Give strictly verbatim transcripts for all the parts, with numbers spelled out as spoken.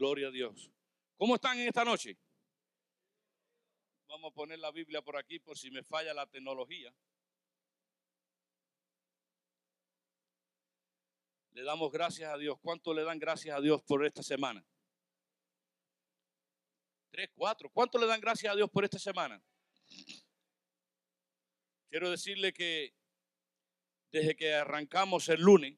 Gloria a Dios. ¿Cómo están en esta noche? Vamos a poner la Biblia por aquí por si me falla la tecnología. Le damos gracias a Dios. ¿Cuánto le dan gracias a Dios por esta semana? Tres, cuatro. ¿Cuánto le dan gracias a Dios por esta semana? Quiero decirle que desde que arrancamos el lunes,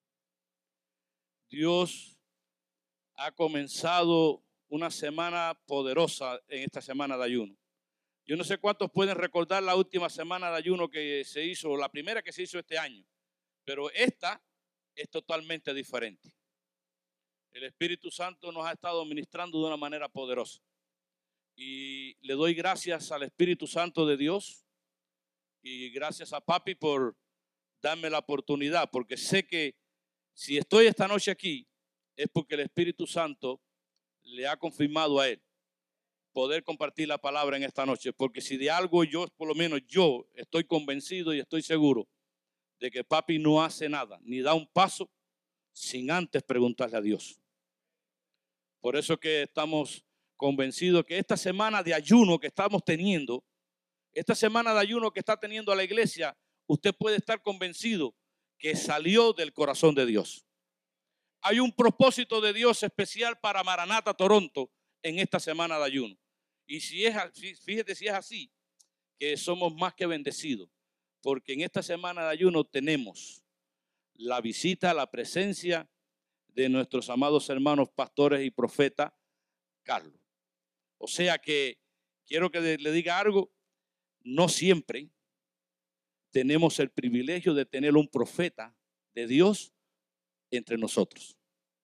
Dios ha comenzado una semana poderosa en esta semana de ayuno. Yo no sé cuántos pueden recordar la última semana de ayuno que se hizo, la primera que se hizo este año, pero esta es totalmente diferente. El Espíritu Santo nos ha estado ministrando de una manera poderosa y le doy gracias al Espíritu Santo de Dios y gracias a Papi por darme la oportunidad, porque sé que si estoy esta noche aquí es porque el Espíritu Santo le ha confirmado a él poder compartir la palabra en esta noche, porque si de algo yo, por lo menos yo, estoy convencido y estoy seguro de que Papi no hace nada, ni da un paso sin antes preguntarle a Dios. Por eso que estamos convencidos que esta semana de ayuno que estamos teniendo, esta semana de ayuno que está teniendo la iglesia, usted puede estar convencido que salió del corazón de Dios. Hay un propósito de Dios especial para Maranata Toronto en esta semana de ayuno. Y si es así, fíjate si es así, que somos más que bendecidos, porque en esta semana de ayuno tenemos la visita, la presencia de nuestros amados hermanos pastores y profetas Carlos. O sea que quiero que le diga algo, no siempre tenemos el privilegio de tener un profeta de Dios entre nosotros.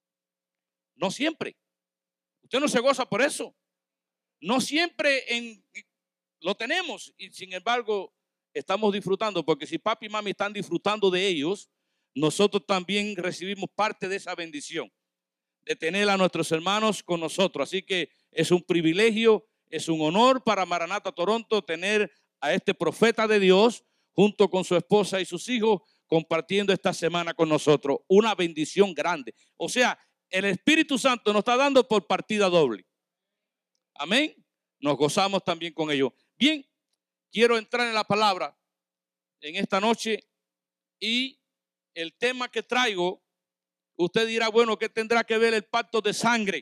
No siempre. Usted no se goza por eso. No siempre en, lo tenemos y sin embargo estamos disfrutando, porque si papi y mami están disfrutando de ellos, nosotros también recibimos parte de esa bendición de tener a nuestros hermanos con nosotros. Así que es un privilegio, es un honor para Maranata Toronto tener a este profeta de Dios junto con su esposa y sus hijos compartiendo esta semana con nosotros. Una bendición grande. O sea, el Espíritu Santo nos está dando por partida doble. Amén. Nos gozamos también con ellos. Bien, quiero entrar en la palabra en esta noche y el tema que traigo, usted dirá, bueno, ¿qué tendrá que ver el pacto de sangre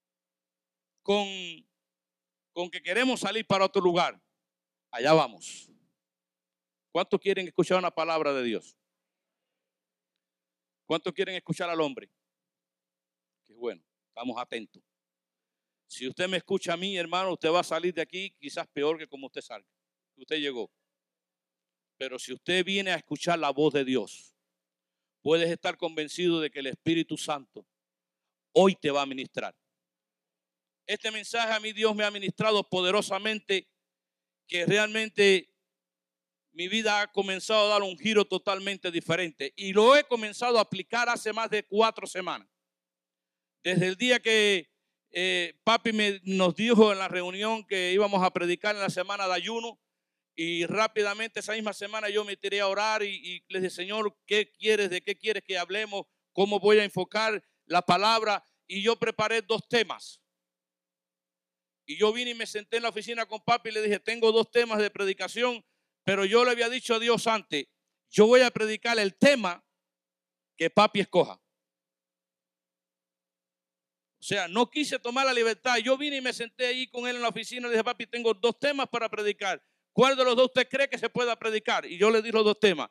con, con que queremos salir para otro lugar? Allá vamos. ¿Cuántos quieren escuchar una palabra de Dios? ¿Cuántos quieren escuchar al hombre? Qué bueno, estamos atentos. Si usted me escucha a mí, hermano, usted va a salir de aquí quizás peor que como usted salga. Usted llegó. Pero si usted viene a escuchar la voz de Dios, puedes estar convencido de que el Espíritu Santo hoy te va a ministrar. Este mensaje a mí Dios me ha ministrado poderosamente, que realmente mi vida ha comenzado a dar un giro totalmente diferente. Y lo he comenzado a aplicar hace más de cuatro semanas. Desde el día que eh, papi me, nos dijo en la reunión que íbamos a predicar en la semana de ayuno, y rápidamente esa misma semana yo me tiré a orar y, y le dije, Señor, ¿qué quieres? ¿De qué quieres que hablemos? ¿Cómo voy a enfocar la palabra? Y yo preparé dos temas. Y yo vine y me senté en la oficina con papi y le dije, tengo dos temas de predicación, pero yo le había dicho a Dios antes, yo voy a predicar el tema que papi escoja. O sea, no quise tomar la libertad. Yo vine y me senté ahí con él en la oficina y le dije, papi, tengo dos temas para predicar. ¿Cuál de los dos usted cree que se pueda predicar? Y yo le di los dos temas.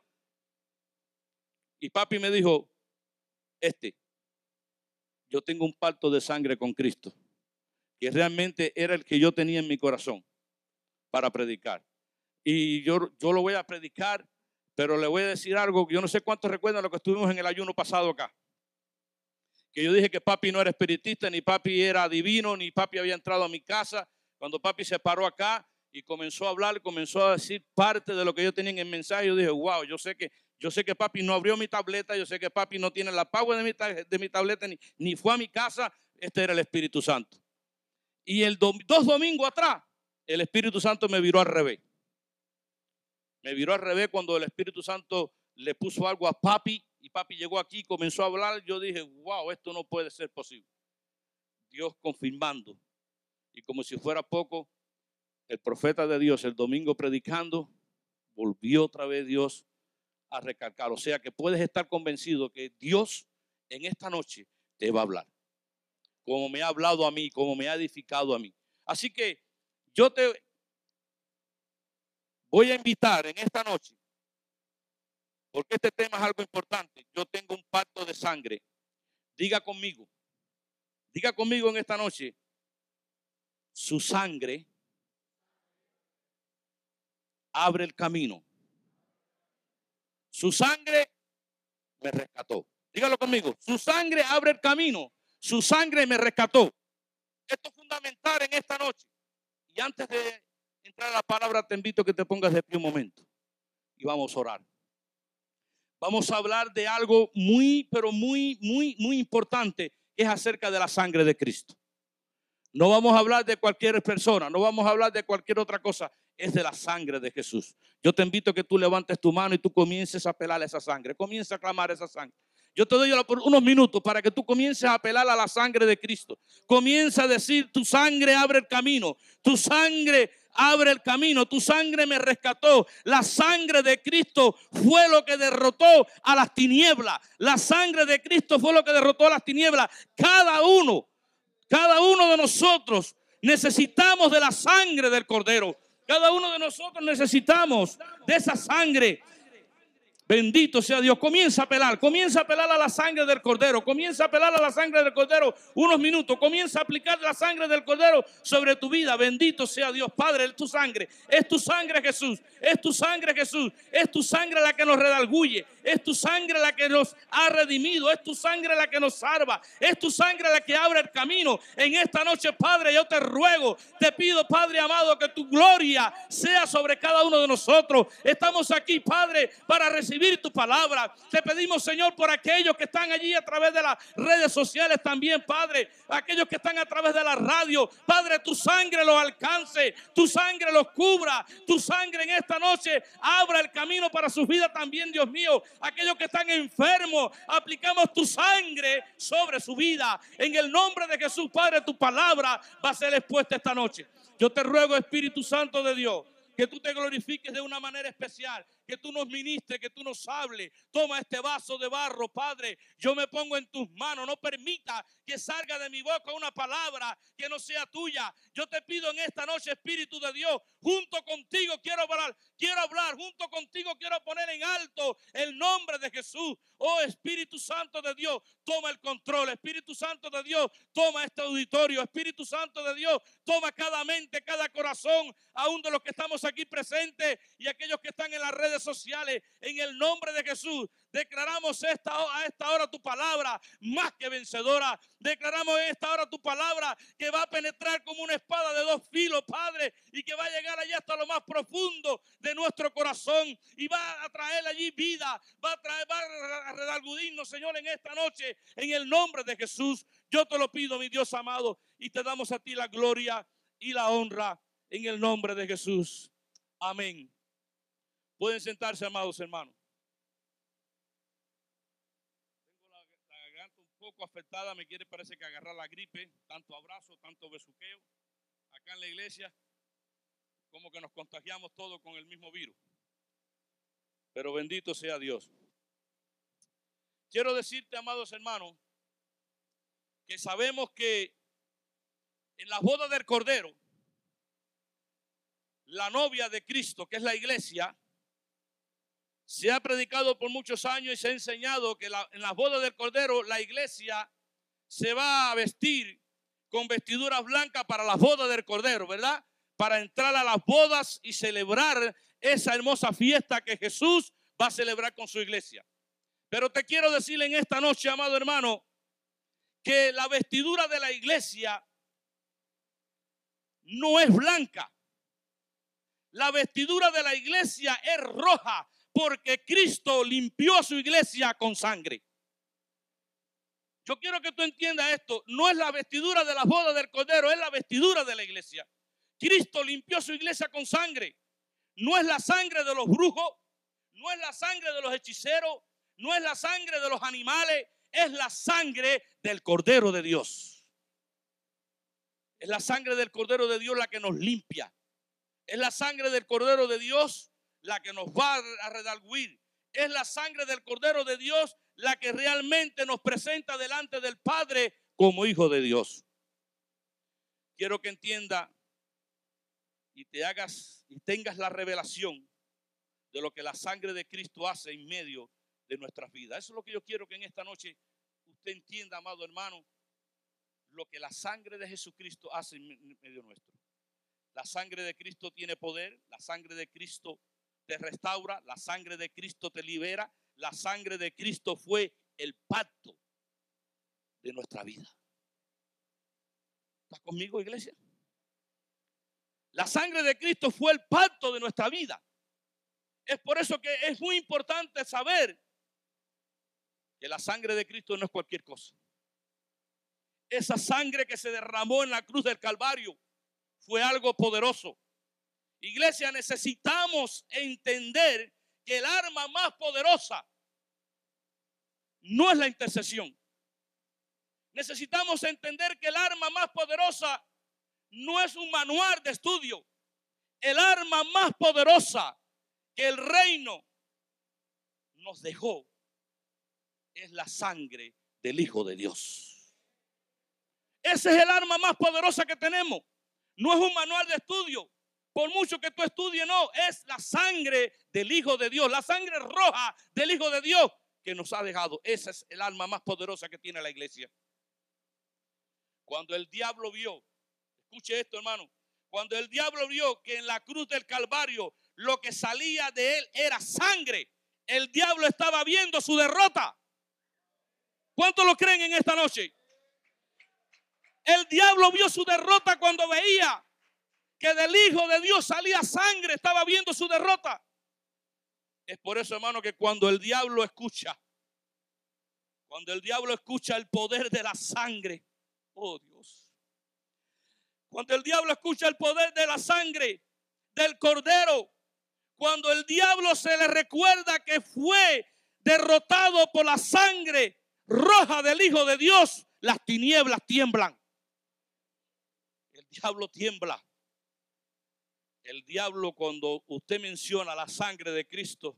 Y papi me dijo, este, yo tengo un pacto de sangre con Cristo, que realmente era el que yo tenía en mi corazón para predicar. Y yo, yo lo voy a predicar, pero le voy a decir algo, yo no sé cuántos recuerdan lo que estuvimos en el ayuno pasado acá. Que yo dije que papi no era espiritista, ni papi era divino, ni papi había entrado a mi casa. Cuando papi se paró acá y comenzó a hablar, comenzó a decir parte de lo que yo tenía en el mensaje, yo dije, wow, yo sé que, yo sé que papi no abrió mi tableta, yo sé que papi no tiene la power de mi, de mi tableta, ni, ni fue a mi casa. Este era el Espíritu Santo. Y el dom, dos domingos atrás, el Espíritu Santo me viró al revés. Me viró al revés cuando el Espíritu Santo le puso algo a papi y papi llegó aquí y comenzó a hablar. Yo dije, wow, esto no puede ser posible. Dios confirmando. Y como si fuera poco, el profeta de Dios el domingo predicando, volvió otra vez Dios a recalcar. O sea que puedes estar convencido que Dios en esta noche te va a hablar, como me ha hablado a mí, como me ha edificado a mí. Así que yo te voy a invitar en esta noche, porque este tema es algo importante. Yo tengo un pacto de sangre. Diga conmigo, diga conmigo en esta noche, su sangre abre el camino. Su sangre me rescató. Dígalo conmigo, su sangre abre el camino. Su sangre me rescató. Esto es fundamental en esta noche. Y antes de entrar a la palabra, te invito a que te pongas de pie un momento. Y vamos a orar. Vamos a hablar de algo muy, pero muy, muy, muy importante. Que es acerca de la sangre de Cristo. No vamos a hablar de cualquier persona. No vamos a hablar de cualquier otra cosa. Es de la sangre de Jesús. Yo te invito a que tú levantes tu mano y tú comiences a apelar a esa sangre. Comienza a clamar esa sangre. Yo te doy unos minutos para que tú comiences a apelar a la sangre de Cristo. Comienza a decir, tu sangre abre el camino. Tu sangre abre el camino. Tu sangre me rescató. La sangre de Cristo fue lo que derrotó a las tinieblas. La sangre de Cristo fue lo que derrotó a las tinieblas. Cada uno, cada uno de nosotros necesitamos de la sangre del Cordero. Cada uno de nosotros necesitamos de esa sangre. Bendito sea Dios. Comienza a apelar, comienza a apelar a la sangre del Cordero. Comienza a apelar a la sangre del Cordero unos minutos. Comienza a aplicar la sangre del Cordero sobre tu vida. Bendito sea Dios. Padre, es tu sangre. Es tu sangre, Jesús. Es tu sangre, Jesús. Es tu sangre la que nos redarguye. Es tu sangre la que nos ha redimido. Es tu sangre la que nos salva. Es tu sangre la que abre el camino. En esta noche, Padre, yo te ruego, te pido, Padre amado, que tu gloria sea sobre cada uno de nosotros. Estamos aquí, Padre, para recibir tu palabra. Te pedimos, Señor, por aquellos que están allí a través de las redes sociales también, Padre, aquellos que están a través de la radio, Padre, tu sangre los alcance, tu sangre los cubra, tu sangre en esta noche abra el camino para sus vidas también, Dios mío. Aquellos que están enfermos, aplicamos tu sangre sobre su vida. En el nombre de Jesús, Padre, tu palabra va a ser expuesta esta noche. Yo te ruego, Espíritu Santo de Dios, que tú te glorifiques de una manera especial, que tú nos ministres, que tú nos hables. Toma este vaso de barro, Padre, yo me pongo en tus manos. No permita que salga de mi boca una palabra que no sea tuya. Yo te pido en esta noche, Espíritu de Dios, junto contigo quiero hablar, quiero hablar, junto contigo quiero poner en alto el nombre de Jesús. Oh Espíritu Santo de Dios, toma el control. Espíritu Santo de Dios, toma este auditorio. Espíritu Santo de Dios, toma cada mente, cada corazón, aún de los que estamos aquí presentes y aquellos que están en las redes sociales. En el nombre de Jesús, declaramos esta, a esta hora tu palabra más que vencedora. Declaramos en esta hora tu palabra que va a penetrar como una espada de dos filos, Padre, y que va a llegar allá hasta lo más profundo de nuestro corazón y va a traer allí vida, va a traer, va a redargudirnos, Señor, en esta noche, en el nombre de Jesús. Yo te lo pido, mi Dios amado, y te damos a ti la gloria y la honra en el nombre de Jesús. Amén. Pueden sentarse, amados hermanos. Tengo la, la garganta un poco afectada, me quiere parece que agarrar la gripe, tanto abrazo, tanto besuqueo acá en la iglesia, como que nos contagiamos todos con el mismo virus. Pero bendito sea Dios. Quiero decirte, amados hermanos, que sabemos que en la boda del Cordero, la novia de Cristo, que es la iglesia, se ha predicado por muchos años y se ha enseñado que la, en las bodas del Cordero la iglesia se va a vestir con vestiduras blancas para las bodas del Cordero, ¿verdad? Para entrar a las bodas y celebrar esa hermosa fiesta que Jesús va a celebrar con su iglesia. Pero te quiero decir en esta noche, amado hermano, que la vestidura de la iglesia no es blanca. La vestidura de la iglesia es roja, porque Cristo limpió a su iglesia con sangre. Yo quiero que tú entiendas esto. No es la vestidura de las bodas del Cordero, es la vestidura de la iglesia. Cristo limpió a su iglesia con sangre. No es la sangre de los brujos, no es la sangre de los hechiceros, no es la sangre de los animales, es la sangre del Cordero de Dios. Es la sangre del Cordero de Dios la que nos limpia. Es la sangre del Cordero de Dios la que nos va a redarguir. Es la sangre del Cordero de Dios la que realmente nos presenta delante del Padre como hijo de Dios. Quiero que entienda y te hagas y tengas la revelación de lo que la sangre de Cristo hace en medio de nuestras vidas. Eso es lo que yo quiero que en esta noche usted entienda, amado hermano, lo que la sangre de Jesucristo hace en medio nuestro. La sangre de Cristo tiene poder, la sangre de Cristo te restaura, la sangre de Cristo te libera, la sangre de Cristo fue el pacto de nuestra vida. ¿Estás conmigo, iglesia? La sangre de Cristo fue el pacto de nuestra vida. Es por eso que es muy importante saber que la sangre de Cristo no es cualquier cosa. Esa sangre que se derramó en la cruz del Calvario fue algo poderoso. Iglesia, necesitamos entender que el arma más poderosa no es la intercesión. Necesitamos entender que el arma más poderosa no es un manual de estudio. El arma más poderosa que el reino nos dejó es la sangre del Hijo de Dios. Ese es el arma más poderosa que tenemos. No es un manual de estudio. Por mucho que tú estudies, no. Es la sangre del Hijo de Dios. La sangre roja del Hijo de Dios que nos ha dejado. Esa es el arma más poderosa que tiene la iglesia. Cuando el diablo vio, escuche esto, hermano. Cuando el diablo vio que en la cruz del Calvario lo que salía de él era sangre, el diablo estaba viendo su derrota. ¿Cuántos lo creen en esta noche? El diablo vio su derrota cuando veía que del Hijo de Dios salía sangre, estaba viendo su derrota. Es por eso, hermano, que cuando el diablo escucha, cuando el diablo escucha el poder de la sangre, oh Dios, cuando el diablo escucha el poder de la sangre del Cordero, cuando el diablo se le recuerda que fue derrotado por la sangre roja del Hijo de Dios, las tinieblas tiemblan. El diablo tiembla. El diablo, cuando usted menciona la sangre de Cristo,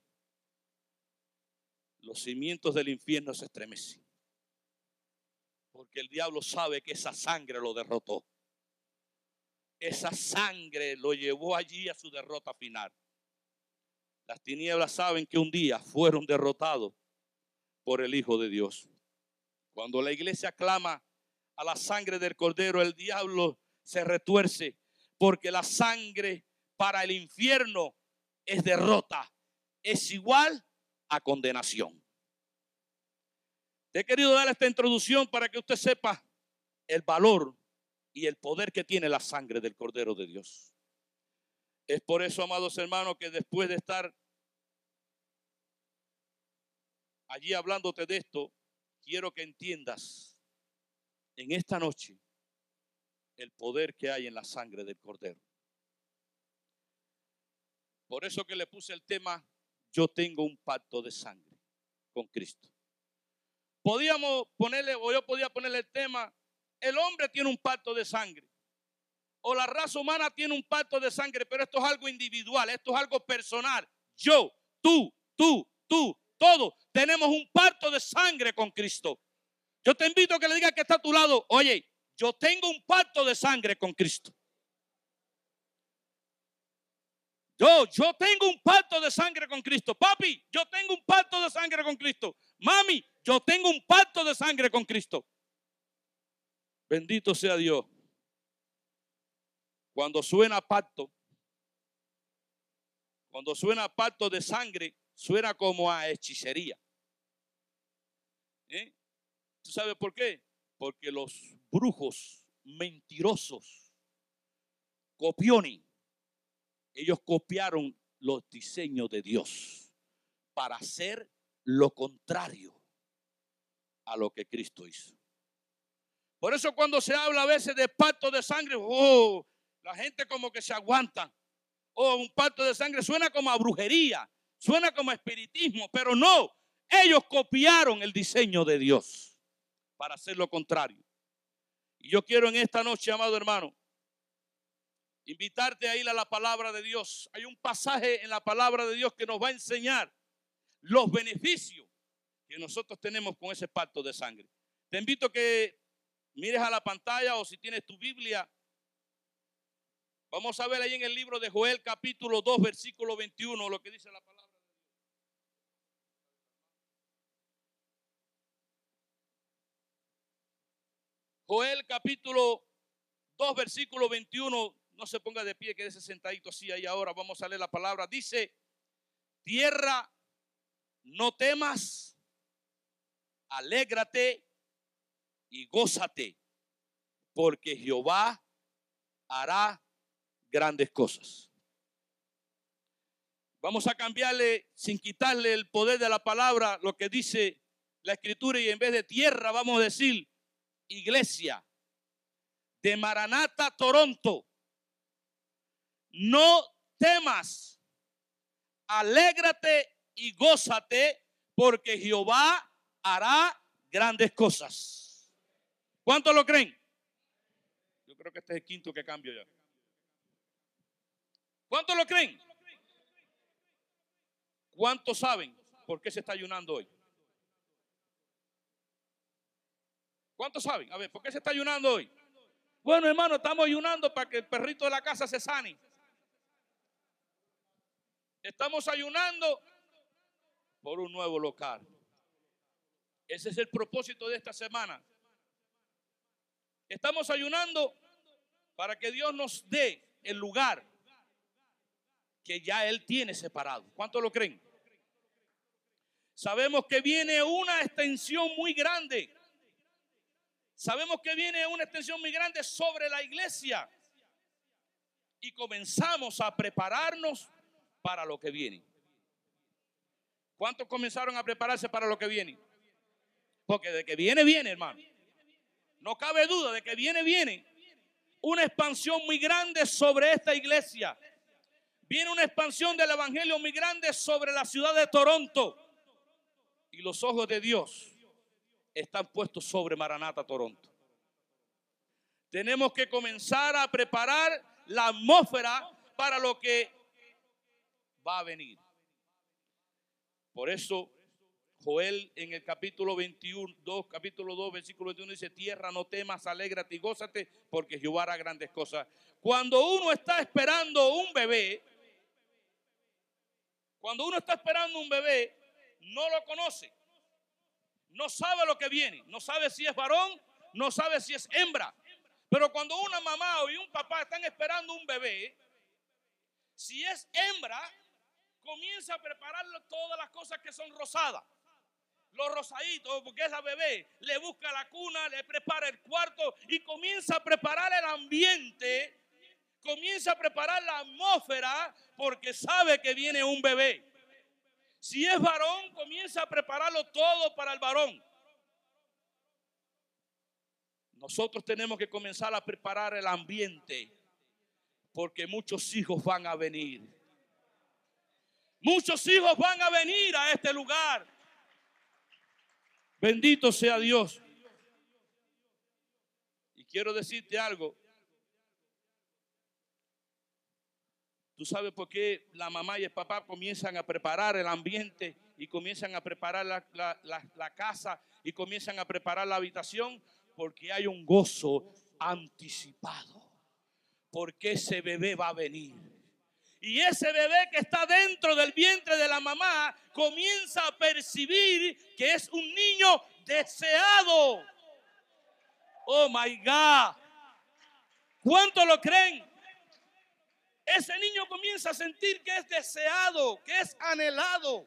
los cimientos del infierno se estremecen. Porque el diablo sabe que esa sangre lo derrotó. Esa sangre lo llevó allí a su derrota final. Las tinieblas saben que un día fueron derrotados por el Hijo de Dios. Cuando la iglesia clama a la sangre del Cordero, el diablo se retuerce, porque la sangre para el infierno es derrota, es igual a condenación. Te he querido dar esta introducción para que usted sepa el valor y el poder que tiene la sangre del Cordero de Dios. Es por eso, amados hermanos, que después de estar allí hablándote de esto, quiero que entiendas en esta noche el poder que hay en la sangre del Cordero. Por eso que le puse el tema, yo tengo un pacto de sangre con Cristo. Podíamos ponerle, o yo podía ponerle el tema, el hombre tiene un pacto de sangre, o la raza humana tiene un pacto de sangre, pero esto es algo individual, esto es algo personal. Yo, tú, tú, tú, todos tenemos un pacto de sangre con Cristo. Yo te invito a que le digas que está a tu lado, oye, yo tengo un pacto de sangre con Cristo. Yo, yo tengo un pacto de sangre con Cristo. Papi, yo tengo un pacto de sangre con Cristo. Mami, yo tengo un pacto de sangre con Cristo. Bendito sea Dios. Cuando suena pacto, cuando suena pacto de sangre, suena como a hechicería. ¿Eh? ¿Tú sabes por qué? Porque los brujos mentirosos, copiones, ellos copiaron los diseños de Dios para hacer lo contrario a lo que Cristo hizo. Por eso cuando se habla a veces de pacto de sangre, oh, la gente como que se aguanta. Oh, un pacto de sangre suena como a brujería, suena como a espiritismo, pero no, ellos copiaron el diseño de Dios para hacer lo contrario. Y yo quiero en esta noche, amado hermano, invitarte a ir a la palabra de Dios. Hay un pasaje en la palabra de Dios que nos va a enseñar los beneficios que nosotros tenemos con ese pacto de sangre. Te invito a que mires a la pantalla, o si tienes tu Biblia, vamos a ver ahí en el libro de Joel capítulo dos versículo veintiuno lo que dice la palabra. Joel capítulo dos versículo veintiuno, no se ponga de pie, quédese sentadito así ahí ahora, vamos a leer la palabra. Dice: tierra, no temas, alégrate y gózate, porque Jehová hará grandes cosas. Vamos a cambiarle, sin quitarle el poder de la palabra, lo que dice la escritura, y en vez de tierra vamos a decir iglesia de Maranata, Toronto. No temas, alégrate y gózate, porque Jehová hará grandes cosas. ¿Cuántos lo creen? Yo creo que este es el quinto que cambio ya. ¿Cuántos lo creen? ¿Cuántos saben por qué se está ayunando hoy? ¿Cuántos saben? A ver, ¿por qué se está ayunando hoy? Bueno, hermano, estamos ayunando para que el perrito de la casa se sane. Estamos ayunando por un nuevo local. Ese es el propósito de esta semana. Estamos ayunando para que Dios nos dé el lugar que ya Él tiene separado. ¿Cuántos lo creen? Sabemos que viene una extensión muy grande. Sabemos que viene una extensión muy grande sobre la iglesia. Y comenzamos a prepararnos para lo que viene. ¿Cuántos comenzaron a prepararse para lo que viene? Porque de que viene, viene, hermano. No cabe duda de que viene, viene. Una expansión muy grande sobre esta iglesia. Viene una expansión del evangelio muy grande sobre la ciudad de Toronto. Y los ojos de Dios están puestos sobre Maranata, Toronto. Tenemos que comenzar a preparar la atmósfera para lo que va a venir. Por eso Joel en el capítulo veintiuno, dos, capítulo dos, versículo veintiuno dice: tierra, no temas, alégrate y gózate, porque Jehová hará grandes cosas. Cuando uno está esperando un bebé, cuando uno está esperando un bebé, no lo conoce, no sabe lo que viene, no sabe si es varón, no sabe si es hembra. Pero cuando una mamá y un papá están esperando un bebé, si es hembra, comienza a prepararle todas las cosas que son rosadas. Los rosaditos, porque esa bebé le busca la cuna, le prepara el cuarto y comienza a preparar el ambiente, comienza a preparar la atmósfera, porque sabe que viene un bebé. Si es varón, comienza a prepararlo todo para el varón. Nosotros tenemos que comenzar a preparar el ambiente, porque muchos hijos van a venir. Muchos hijos van a venir a este lugar. Bendito sea Dios. Y quiero decirte algo. ¿Tú sabes por qué la mamá y el papá comienzan a preparar el ambiente y comienzan a preparar la, la, la, la casa y comienzan a preparar la habitación? Porque hay un gozo anticipado. Porque ese bebé va a venir. Y ese bebé que está dentro del vientre de la mamá comienza a percibir que es un niño deseado. Oh my God. ¿Cuántos lo creen? Ese niño comienza a sentir que es deseado, que es anhelado.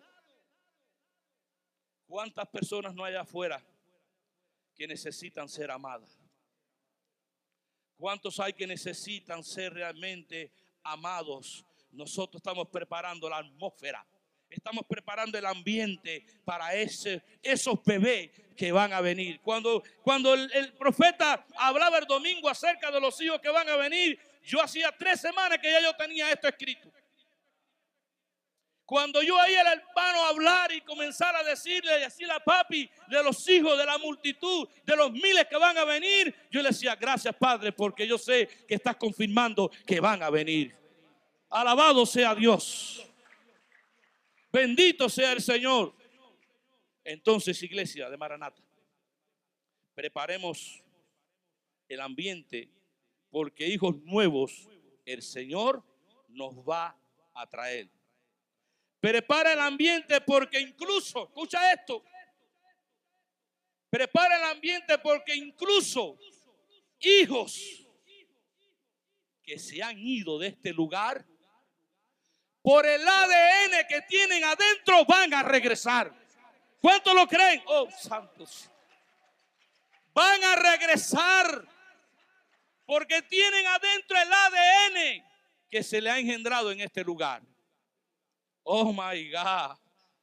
¿Cuántas personas no hay afuera que necesitan ser amadas? ¿Cuántos hay que necesitan ser realmente amados? Nosotros estamos preparando la atmósfera, estamos preparando el ambiente para ese, esos bebés que van a venir. Cuando, cuando el, el profeta hablaba el domingo acerca de los hijos que van a venir, yo hacía tres semanas que ya yo tenía esto escrito. Cuando yo oí al hermano hablar y comenzar a decirle y decirle a papi de los hijos, de la multitud, de los miles que van a venir, yo le decía, gracias Padre, porque yo sé que estás confirmando que van a venir. Alabado sea Dios. Bendito sea el Señor. Entonces, iglesia de Maranata, preparemos el ambiente, porque hijos nuevos el Señor nos va a traer. Prepara el ambiente porque incluso, escucha esto, prepara el ambiente porque incluso hijos que se han ido de este lugar, por el A D N que tienen adentro van a regresar. ¿Cuántos lo creen? Oh, santos. Van a regresar porque tienen adentro el A D N que se le ha engendrado en este lugar. Oh my God.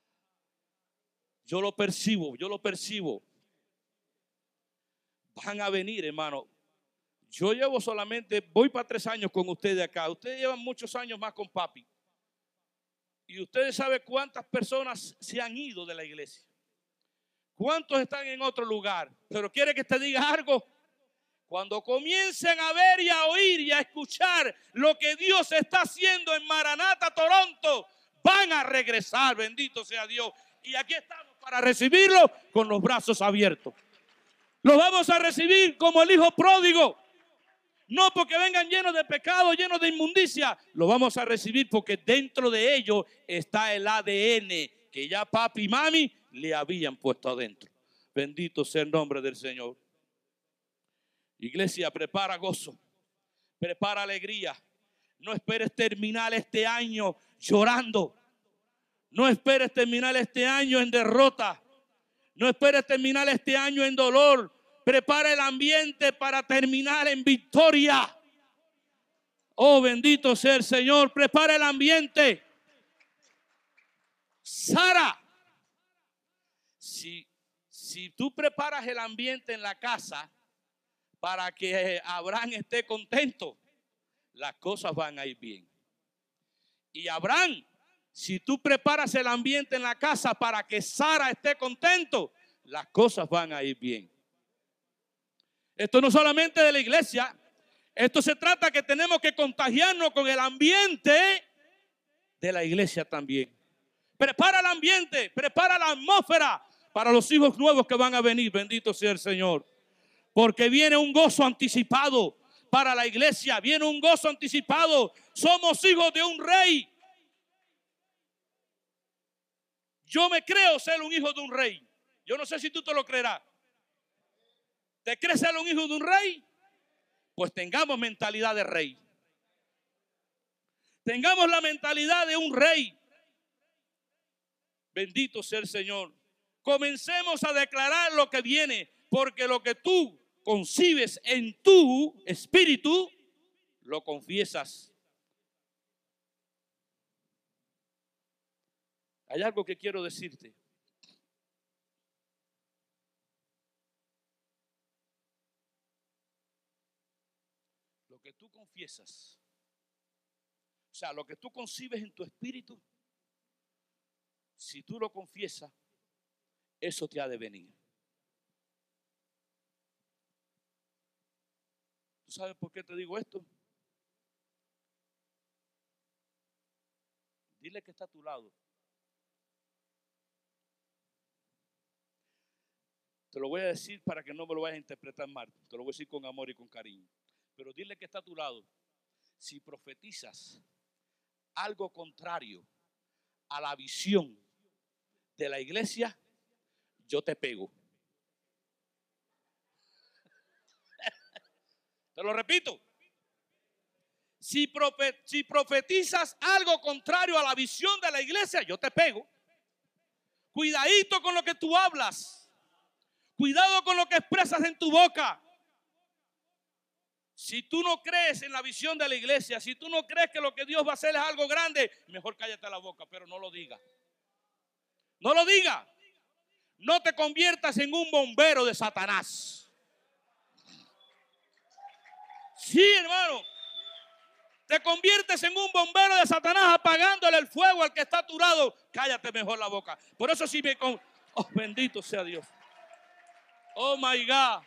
Yo lo percibo, yo lo percibo. Van a venir, hermano. Yo llevo solamente, voy para tres años con ustedes acá. Ustedes llevan muchos años más con papi. Y ustedes saben cuántas personas se han ido de la iglesia. ¿Cuántos están en otro lugar? Pero quiere que te diga algo. Cuando comiencen a ver y a oír y a escuchar lo que Dios está haciendo en Maranata, Toronto, van a regresar, bendito sea Dios. Y aquí estamos para recibirlo con los brazos abiertos. Los vamos a recibir como el hijo pródigo. No porque vengan llenos de pecado, llenos de inmundicia. Lo vamos a recibir porque dentro de ellos está el A D N que ya papi y mami le habían puesto adentro. Bendito sea el nombre del Señor. Iglesia, prepara gozo, prepara alegría. No esperes terminar este año llorando. No esperes terminar este año en derrota. No esperes terminar este año en dolor. Prepara el ambiente para terminar en victoria. Oh, bendito sea el Señor. Prepara el ambiente. Sara, si, si tú preparas el ambiente en la casa para que Abraham esté contento, las cosas van a ir bien. Y Abraham, si tú preparas el ambiente en la casa para que Sara esté contento, las cosas van a ir bien. Esto no solamente de la iglesia, esto se trata que tenemos que contagiarnos con el ambiente de la iglesia también. Prepara el ambiente, prepara la atmósfera para los hijos nuevos que van a venir, bendito sea el Señor. Porque viene un gozo anticipado para la iglesia, viene un gozo anticipado. Somos hijos de un rey. Yo me creo ser un hijo de un rey. Yo no sé si tú te lo creerás. ¿Te crees ser un hijo de un rey? Pues tengamos mentalidad de rey. Tengamos la mentalidad de un rey. Bendito sea el Señor. Comencemos a declarar lo que viene, porque lo que tú concibes en tu espíritu, lo confiesas. Hay algo que quiero decirte. Lo que tú confiesas, o sea, lo que tú concibes en tu espíritu, si tú lo confiesas, eso te ha de venir. ¿Tú sabes por qué te digo esto? Dile que está a tu lado. Te lo voy a decir para que no me lo vayas a interpretar mal. Te lo voy a decir con amor y con cariño. Pero dile que está a tu lado. Si profetizas algo contrario a la visión de la iglesia, yo te pego. Te lo repito. Si, profe, si profetizas algo contrario a la visión de la iglesia, yo te pego. Cuidadito con lo que tú hablas. Cuidado con lo que expresas en tu boca. Si tú no crees en la visión de la iglesia, si tú no crees que lo que Dios va a hacer es algo grande, mejor cállate la boca, pero no lo diga. No lo diga. No te conviertas en un bombero de Satanás. Sí, hermano. Te conviertes en un bombero de Satanás apagándole el fuego al que está aturado. Cállate mejor la boca. Por eso sí me... Con... Oh, bendito sea Dios. Oh, my God.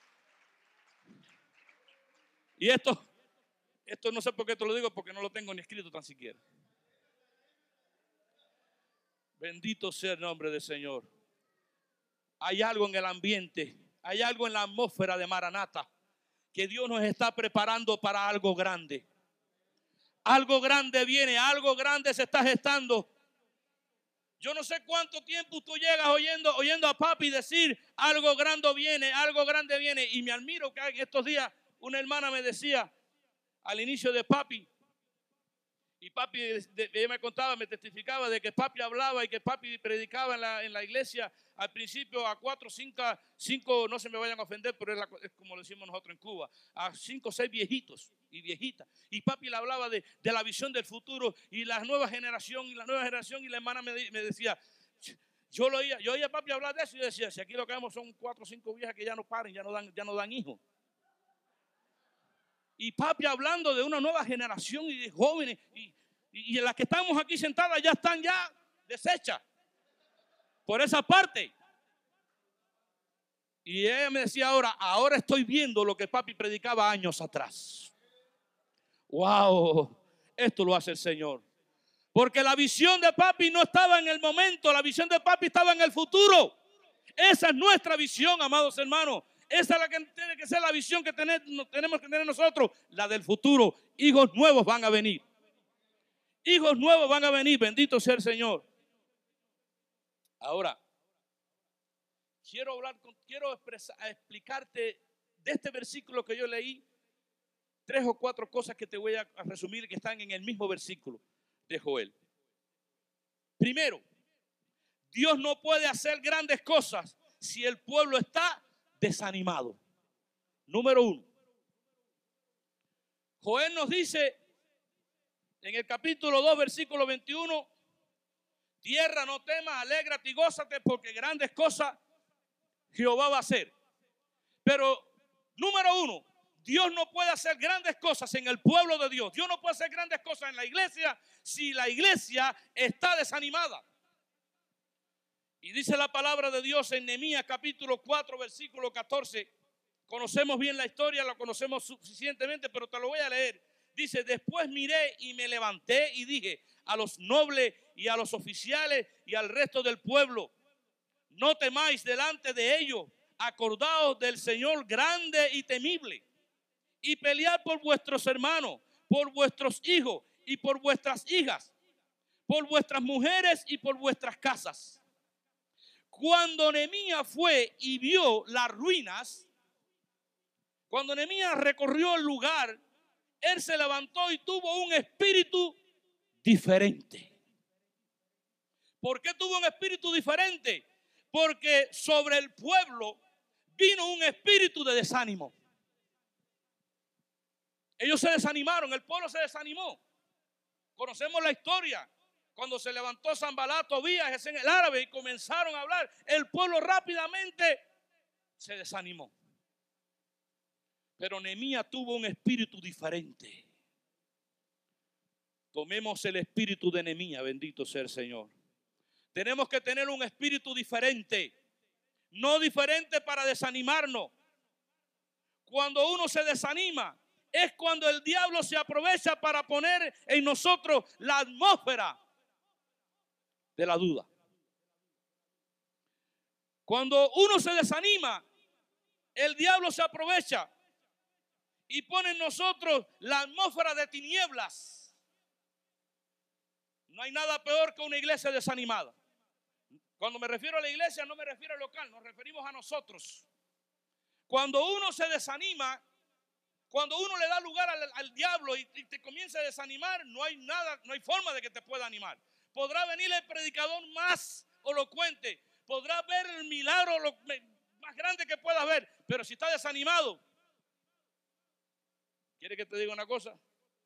Y esto, esto no sé por qué te lo digo, porque no lo tengo ni escrito tan siquiera. Bendito sea el nombre del Señor. Hay algo en el ambiente, hay algo en la atmósfera de Maranata, que Dios nos está preparando para algo grande. Algo grande viene, algo grande se está gestando. Yo no sé cuánto tiempo tú llegas oyendo, oyendo a papi decir algo grande viene, algo grande viene. Y me admiro que en estos días una hermana me decía al inicio de papi, y papi ella me contaba, me testificaba de que papi hablaba y que papi predicaba en la, en la iglesia al principio a cuatro, cinco, cinco, no se me vayan a ofender, pero es, la, es como lo decimos nosotros en Cuba, a cinco o seis viejitos y viejitas. Y papi le hablaba de, de la visión del futuro y la nueva generación y la nueva generación, y la hermana me, me decía, yo lo oía, yo oía a papi hablar de eso y yo decía, si aquí lo que vemos son cuatro o cinco viejas que ya no paren, ya no dan, ya no dan hijos. Y papi hablando de una nueva generación y de jóvenes, y, y, y las que estamos aquí sentadas ya están ya deshechas por esa parte. Y ella me decía ahora, ahora estoy viendo lo que papi predicaba años atrás. Wow, esto lo hace el Señor. Porque la visión de papi no estaba en el momento, la visión de papi estaba en el futuro. Esa es nuestra visión, amados hermanos. Esa es la que tiene que ser la visión que tener, tenemos que tener nosotros, la del futuro. Hijos nuevos van a venir. Hijos nuevos van a venir, bendito sea el Señor. Ahora, quiero hablar, quiero expresar, explicarte de este versículo que yo leí, tres o cuatro cosas que te voy a resumir que están en el mismo versículo de Joel. Primero, Dios no puede hacer grandes cosas si el pueblo está desanimado. Número uno. Joel nos dice en el capítulo dos, versículo veintiuno, tierra no temas, alégrate y gózate porque grandes cosas Jehová va a hacer. Pero número uno, Dios no puede hacer grandes cosas en el pueblo de Dios. Dios no puede hacer grandes cosas en la iglesia si la iglesia está desanimada. Y dice la palabra de Dios en Nehemías capítulo cuatro, versículo catorce. Conocemos bien la historia, la conocemos suficientemente, pero te lo voy a leer. Dice, después miré y me levanté y dije a los nobles y a los oficiales y al resto del pueblo, no temáis delante de ellos, acordaos del Señor grande y temible, y pelead por vuestros hermanos, por vuestros hijos y por vuestras hijas, por vuestras mujeres y por vuestras casas. Cuando Nehemías fue y vio las ruinas, cuando Nehemías recorrió el lugar, él se levantó y tuvo un espíritu diferente. ¿Por qué tuvo un espíritu diferente? Porque sobre el pueblo vino un espíritu de desánimo. Ellos se desanimaron, el pueblo se desanimó. Conocemos la historia. Cuando se levantó Sanbalat, Tobías en el árabe y comenzaron a hablar, el pueblo rápidamente se desanimó. Pero Nehemías tuvo un espíritu diferente. Tomemos el espíritu de Nehemías, bendito sea el Señor. Tenemos que tener un espíritu diferente, no diferente para desanimarnos. Cuando uno se desanima, es cuando el diablo se aprovecha para poner en nosotros la atmósfera de la duda. Cuando uno se desanima, el diablo se aprovecha y pone en nosotros la atmósfera de tinieblas. No hay nada peor que una iglesia desanimada. Cuando me refiero a la iglesia, no me refiero al local, nos referimos a nosotros. Cuando uno se desanima, cuando uno le da lugar al, al diablo y, y te comienza a desanimar, no hay nada, no hay forma de que te pueda animar. Podrá venir el predicador más elocuente, podrá ver el milagro lo, más grande que pueda ver, pero si está desanimado, ¿quiere que te diga una cosa?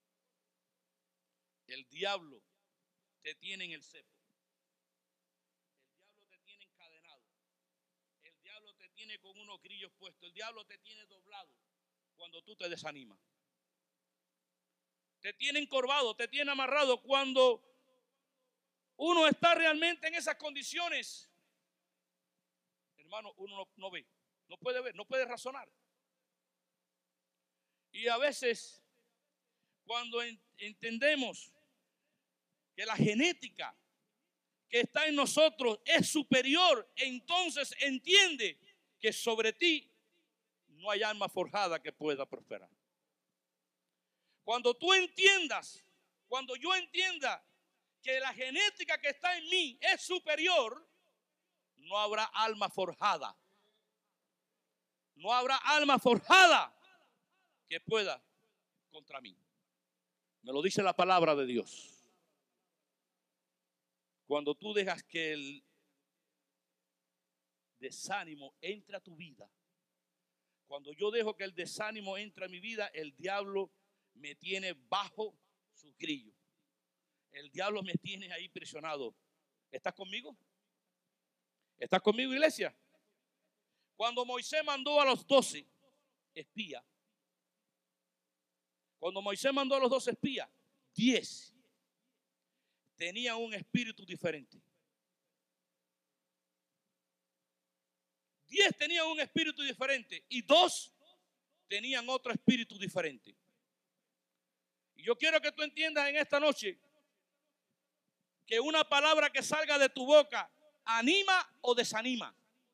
El diablo te tiene en el cepo. El diablo te tiene encadenado. El diablo te tiene con unos grillos puestos. El diablo te tiene doblado cuando tú te desanimas. te tiene encorvado, te tiene amarrado. Cuando uno está realmente en esas condiciones, hermano, uno no, no ve, no puede ver, no puede razonar. Y a veces, cuando en, entendemos que la genética que está en nosotros es superior, entonces entiende que sobre ti no hay alma forjada que pueda prosperar. Cuando tú entiendas, cuando yo entienda que la genética que está en mí es superior, no habrá alma forjada. No habrá alma forjada que pueda contra mí. Me lo dice la palabra de Dios. Cuando tú dejas que el desánimo entre a tu vida, cuando yo dejo que el desánimo entre a mi vida, el diablo me tiene bajo su grillo. El diablo me tiene ahí presionado. ¿Estás conmigo? ¿Estás conmigo, iglesia? Cuando Moisés mandó a los doce espías, cuando Moisés mandó a los doce espías, diez tenían un espíritu diferente. Diez tenían un espíritu diferente y dos tenían otro espíritu diferente. Y yo quiero que tú entiendas en esta noche que una palabra que salga de tu boca anima o desanima.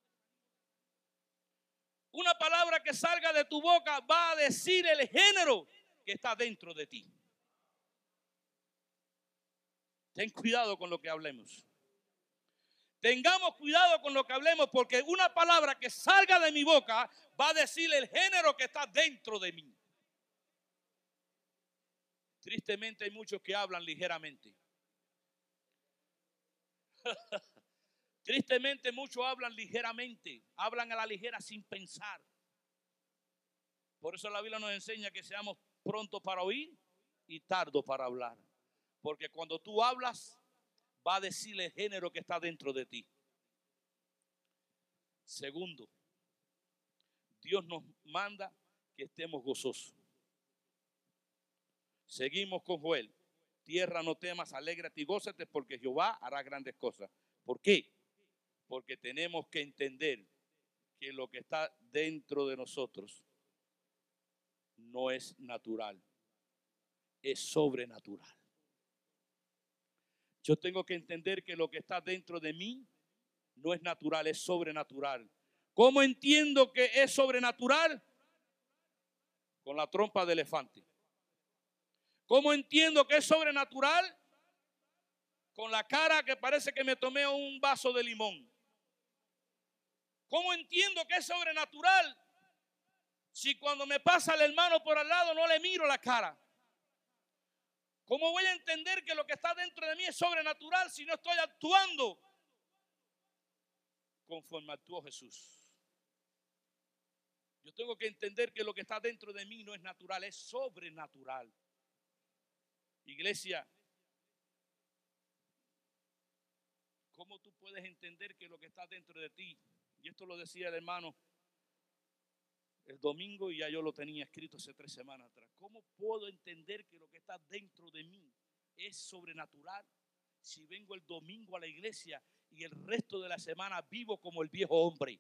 Una palabra que salga de tu boca va a decir el género que está dentro de ti. Ten cuidado con lo que hablemos. Tengamos cuidado con lo que hablemos, porque una palabra que salga de mi boca va a decir el género que está dentro de mí. Tristemente hay muchos que hablan ligeramente. Tristemente muchos hablan ligeramente, hablan a la ligera sin pensar. Por eso la Biblia nos enseña que seamos prontos para oír y tardos para hablar. Porque cuando tú hablas, va a decir el género que está dentro de ti. Segundo, Dios nos manda que estemos gozosos. Seguimos con Joel. Tierra, no temas, alégrate y gózate, porque Jehová hará grandes cosas. ¿Por qué? Porque tenemos que entender que lo que está dentro de nosotros no es natural, es sobrenatural. Yo tengo que entender que lo que está dentro de mí no es natural, es sobrenatural. ¿Cómo entiendo que es sobrenatural? Con la trompa de elefante. ¿Cómo entiendo que es sobrenatural? Con la cara que parece que me tomé un vaso de limón. ¿Cómo entiendo que es sobrenatural? Si cuando me pasa el hermano por al lado no le miro la cara. ¿Cómo voy a entender que lo que está dentro de mí es sobrenatural si no estoy actuando conforme actuó Jesús? Yo tengo que entender que lo que está dentro de mí no es natural, es sobrenatural. Iglesia, ¿cómo tú puedes entender que lo que está dentro de ti? Y esto lo decía el hermano el domingo y ya yo lo tenía escrito hace tres semanas atrás. ¿Cómo puedo entender que lo que está dentro de mí es sobrenatural si vengo el domingo a la iglesia y el resto de la semana vivo como el viejo hombre?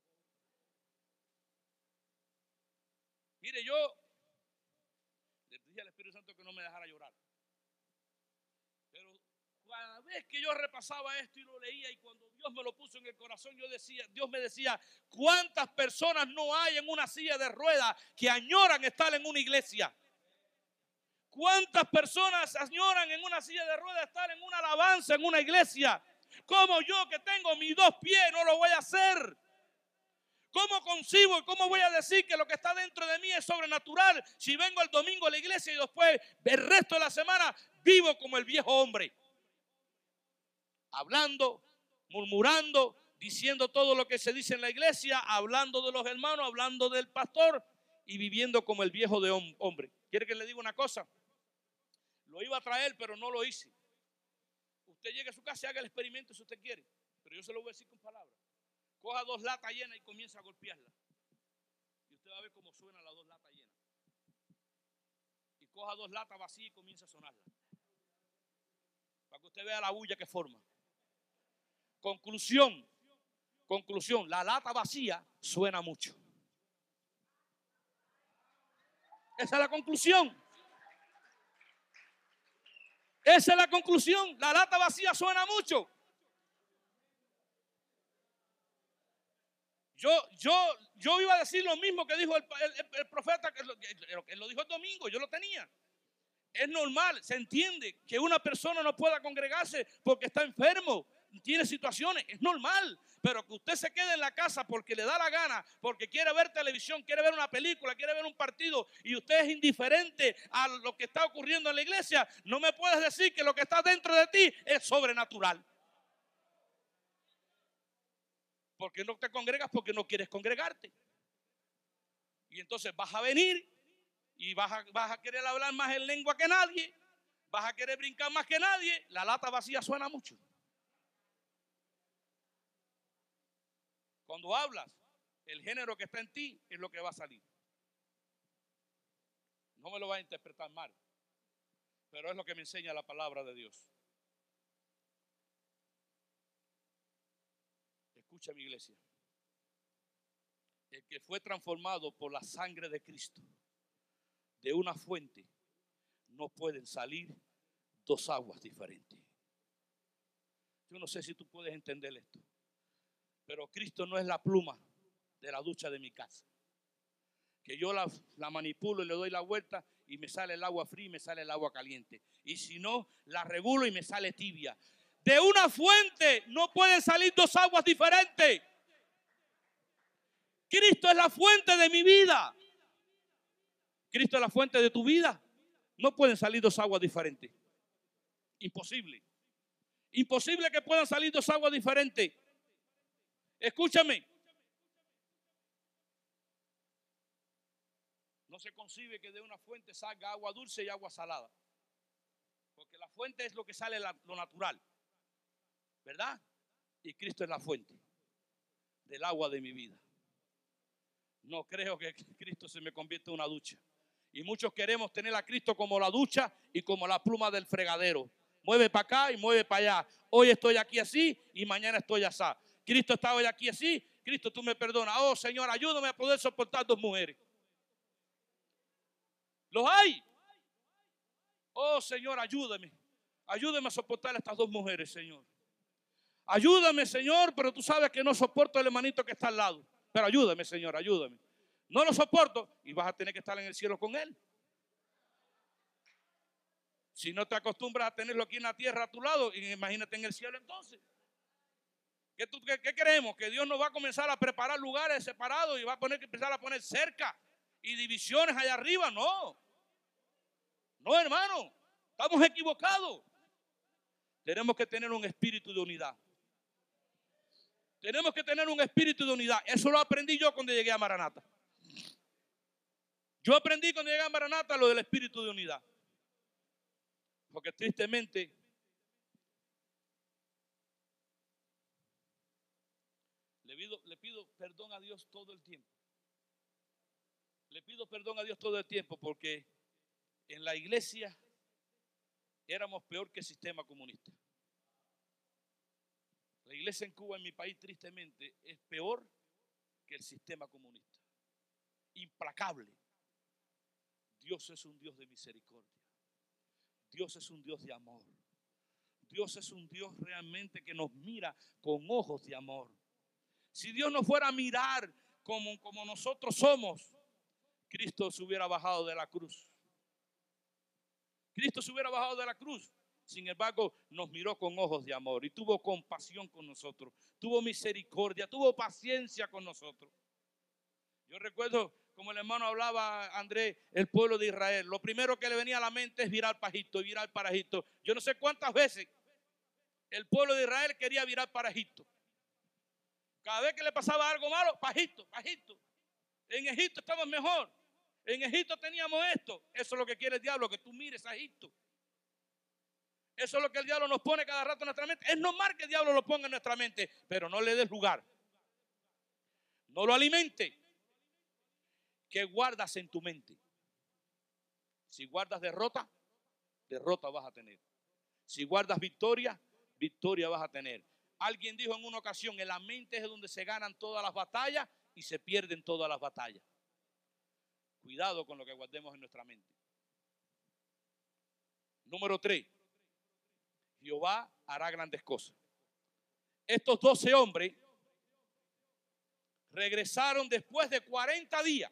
Mire, yo le dije al Espíritu Santo que no me dejara llorar. Pero cada vez que yo repasaba esto y lo leía, y cuando Dios me lo puso en el corazón, yo decía, Dios me decía, ¿cuántas personas no hay en una silla de ruedas que añoran estar en una iglesia? ¿Cuántas personas añoran en una silla de ruedas estar en una alabanza, en una iglesia? ¿Cómo yo, que tengo mis dos pies, no lo voy a hacer? ¿Cómo concibo y cómo voy a decir que lo que está dentro de mí es sobrenatural si vengo el domingo a la iglesia y después el resto de la semana vivo como el viejo hombre? Hablando, murmurando, diciendo todo lo que se dice en la iglesia, hablando de los hermanos, hablando del pastor y viviendo como el viejo de hombre. ¿Quiere que le diga una cosa? Lo iba a traer, pero no lo hice. Usted llegue a su casa y haga el experimento si usted quiere, pero yo se lo voy a decir con palabras. Coja dos latas llenas y comienza a golpearlas. Y usted va a ver cómo suenan las dos latas llenas. Y coja coja dos latas vacías y comience a sonarla. Para que usted vea la bulla que forma. Conclusión, conclusión, la lata vacía suena mucho. Esa es la conclusión. Esa es la conclusión. La lata vacía suena mucho. Yo, yo, yo iba a decir lo mismo que dijo el, el, el profeta, que lo, que lo dijo el domingo, yo lo tenía. Es normal, se entiende que una persona no pueda congregarse porque está enfermo, tiene situaciones, es normal. Pero que usted se quede en la casa porque le da la gana, porque quiere ver televisión, quiere ver una película, quiere ver un partido y usted es indiferente a lo que está ocurriendo en la iglesia, no me puedes decir que lo que está dentro de ti es sobrenatural. Porque no te congregas porque no quieres congregarte. Y entonces vas a venir y vas a, vas a querer hablar más en lengua que nadie, vas a querer brincar más que nadie. La lata vacía suena mucho. Cuando hablas, el género que está en ti es lo que va a salir. No me lo va a interpretar mal, pero es lo que me enseña la palabra de Dios. Escucha, mi iglesia. El que fue transformado por la sangre de Cristo, de una fuente, no pueden salir dos aguas diferentes. Yo no sé si tú puedes entender esto, pero Cristo no es la pluma de la ducha de mi casa, que yo la, la manipulo y le doy la vuelta y me sale el agua fría y me sale el agua caliente. Y si no, la regulo y me sale tibia. De una fuente no pueden salir dos aguas diferentes. Cristo es la fuente de mi vida. Cristo es la fuente de tu vida. No pueden salir dos aguas diferentes. Imposible. Imposible que puedan salir dos aguas diferentes. Escúchame. No se concibe que de una fuente salga agua dulce y agua salada. Porque la fuente es lo que sale lo natural. ¿Verdad? Y Cristo es la fuente del agua de mi vida. No creo que Cristo se me convierta en una ducha. Y muchos queremos tener a Cristo como la ducha y como la pluma del fregadero. Mueve para acá y mueve para allá. Hoy estoy aquí así y mañana estoy así. Cristo está hoy aquí así. Cristo, tú me perdonas. Oh, Señor, ayúdame a poder soportar dos mujeres. ¿Los hay? Oh, Señor, ayúdame. Ayúdame a soportar a estas dos mujeres, Señor. Ayúdame, Señor, pero tú sabes que no soporto el hermanito que está al lado. Pero ayúdame, Señor, ayúdame. No lo soporto y vas a tener que estar en el cielo con él. Si no te acostumbras a tenerlo aquí en la tierra a tu lado, imagínate en el cielo entonces. ¿Qué, tú, qué, qué creemos? ¿Que Dios nos va a comenzar a preparar lugares separados y va a poner que empezar a poner cerca y divisiones allá arriba? No. No, hermano. Estamos equivocados. Tenemos que tener un espíritu de unidad. Tenemos que tener un espíritu de unidad. Eso lo aprendí yo cuando llegué a Maranata. Yo aprendí cuando llegué a Maranata lo del espíritu de unidad. Porque tristemente le pido, le pido perdón a Dios todo el tiempo. Le pido perdón a Dios todo el tiempo porque en la iglesia éramos peor que el sistema comunista. La iglesia en Cuba, en mi país, tristemente, es peor que el sistema comunista. Implacable. Dios es un Dios de misericordia. Dios es un Dios de amor. Dios es un Dios realmente que nos mira con ojos de amor. Si Dios nos fuera a mirar como, como nosotros somos, Cristo se hubiera bajado de la cruz. Cristo se hubiera bajado de la cruz. Sin embargo, nos miró con ojos de amor y tuvo compasión con nosotros, tuvo misericordia, tuvo paciencia con nosotros. Yo recuerdo, como el hermano hablaba, Andrés, el pueblo de Israel, lo primero que le venía a la mente es virar para Egipto, virar para Egipto. Yo no sé cuántas veces el pueblo de Israel quería virar para Egipto. Cada vez que le pasaba algo malo, para Egipto, para Egipto. En Egipto estamos mejor. En Egipto teníamos esto. Eso es lo que quiere el diablo, que tú mires a Egipto. Eso es lo que el diablo nos pone cada rato en nuestra mente. Es normal que el diablo lo ponga en nuestra mente, pero no le des lugar. No lo alimente. ¿Qué guardas en tu mente? Si guardas derrota, derrota vas a tener. Si guardas victoria, victoria vas a tener. Alguien dijo en una ocasión, en la mente es donde se ganan todas las batallas y se pierden todas las batallas. Cuidado con lo que guardemos en nuestra mente. Número tres, Jehová hará grandes cosas. Estos doce hombres regresaron después de cuarenta días.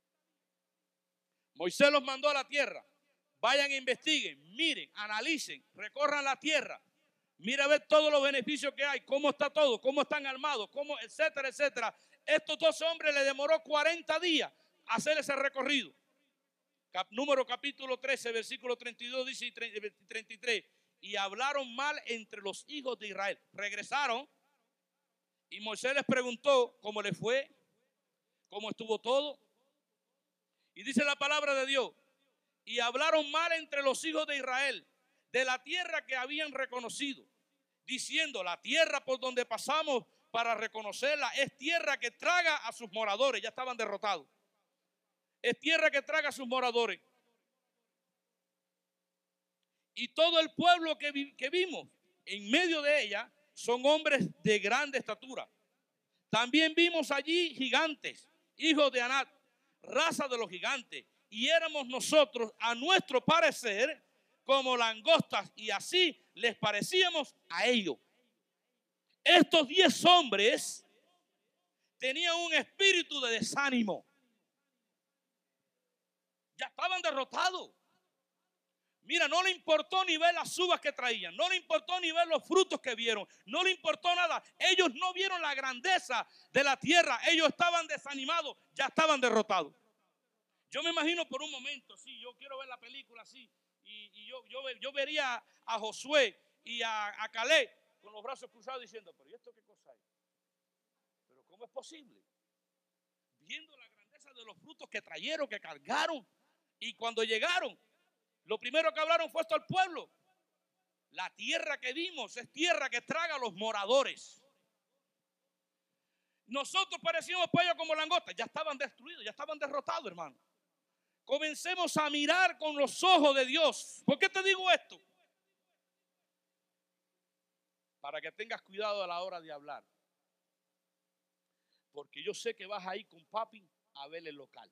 Moisés los mandó a la tierra. Vayan e investiguen, miren, analicen, recorran la tierra. Mira a ver todos los beneficios que hay, cómo está todo, cómo están armados, cómo, etcétera, etcétera. Estos dos hombres les demoró cuarenta días hacer ese recorrido. Cap, número capítulo trece, versículo treinta y dos dice y treinta y tres. Y hablaron mal entre los hijos de Israel. Regresaron y Moisés les preguntó cómo les fue, cómo estuvo todo. Y dice la palabra de Dios. Y hablaron mal entre los hijos de Israel de la tierra que habían reconocido, diciendo, la tierra por donde pasamos para reconocerla es tierra que traga a sus moradores. Ya estaban derrotados. Es tierra que traga a sus moradores. Y todo el pueblo que, vi, que vimos en medio de ella son hombres de grande estatura. También vimos allí gigantes, hijos de Anat, raza de los gigantes. Y éramos nosotros, a nuestro parecer, como langostas, y así les parecíamos a ellos. Estos diez hombres tenían un espíritu de desánimo. Ya estaban derrotados. Mira, no le importó ni ver las uvas que traían, no le importó ni ver los frutos que vieron, no le importó nada. Ellos no vieron la grandeza de la tierra, ellos estaban desanimados, ya estaban derrotados. Yo me imagino por un momento, sí, yo quiero ver la película así, y, y yo, yo, yo vería a Josué y a, a Caleb con los brazos cruzados diciendo, pero ¿y esto qué cosa es? ¿Pero cómo es posible? Viendo la grandeza de los frutos que trajeron, que cargaron, y cuando llegaron, lo primero que hablaron fue esto al pueblo. La tierra que vimos es tierra que traga a los moradores. Nosotros parecíamos pollos como langostas. Ya estaban destruidos, ya estaban derrotados, hermano. Comencemos a mirar con los ojos de Dios. ¿Por qué te digo esto? Para que tengas cuidado a la hora de hablar. Porque yo sé que vas a ir con papi a ver el local.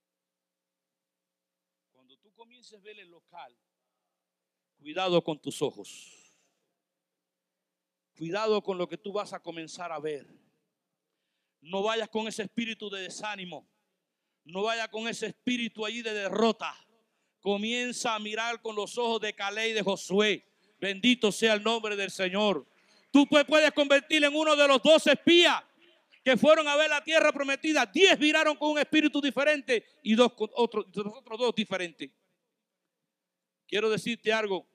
Cuando tú comiences a ver el local, cuidado con tus ojos. Cuidado con lo que tú vas a comenzar a ver. No vayas con ese espíritu de desánimo. No vayas con ese espíritu allí de derrota. Comienza a mirar con los ojos de Caleb y de Josué. Bendito sea el nombre del Señor. Tú puedes convertirte en uno de los dos espías que fueron a ver la tierra prometida. Diez viraron con un espíritu diferente y dos con otro, los otros dos diferentes. Quiero decirte algo.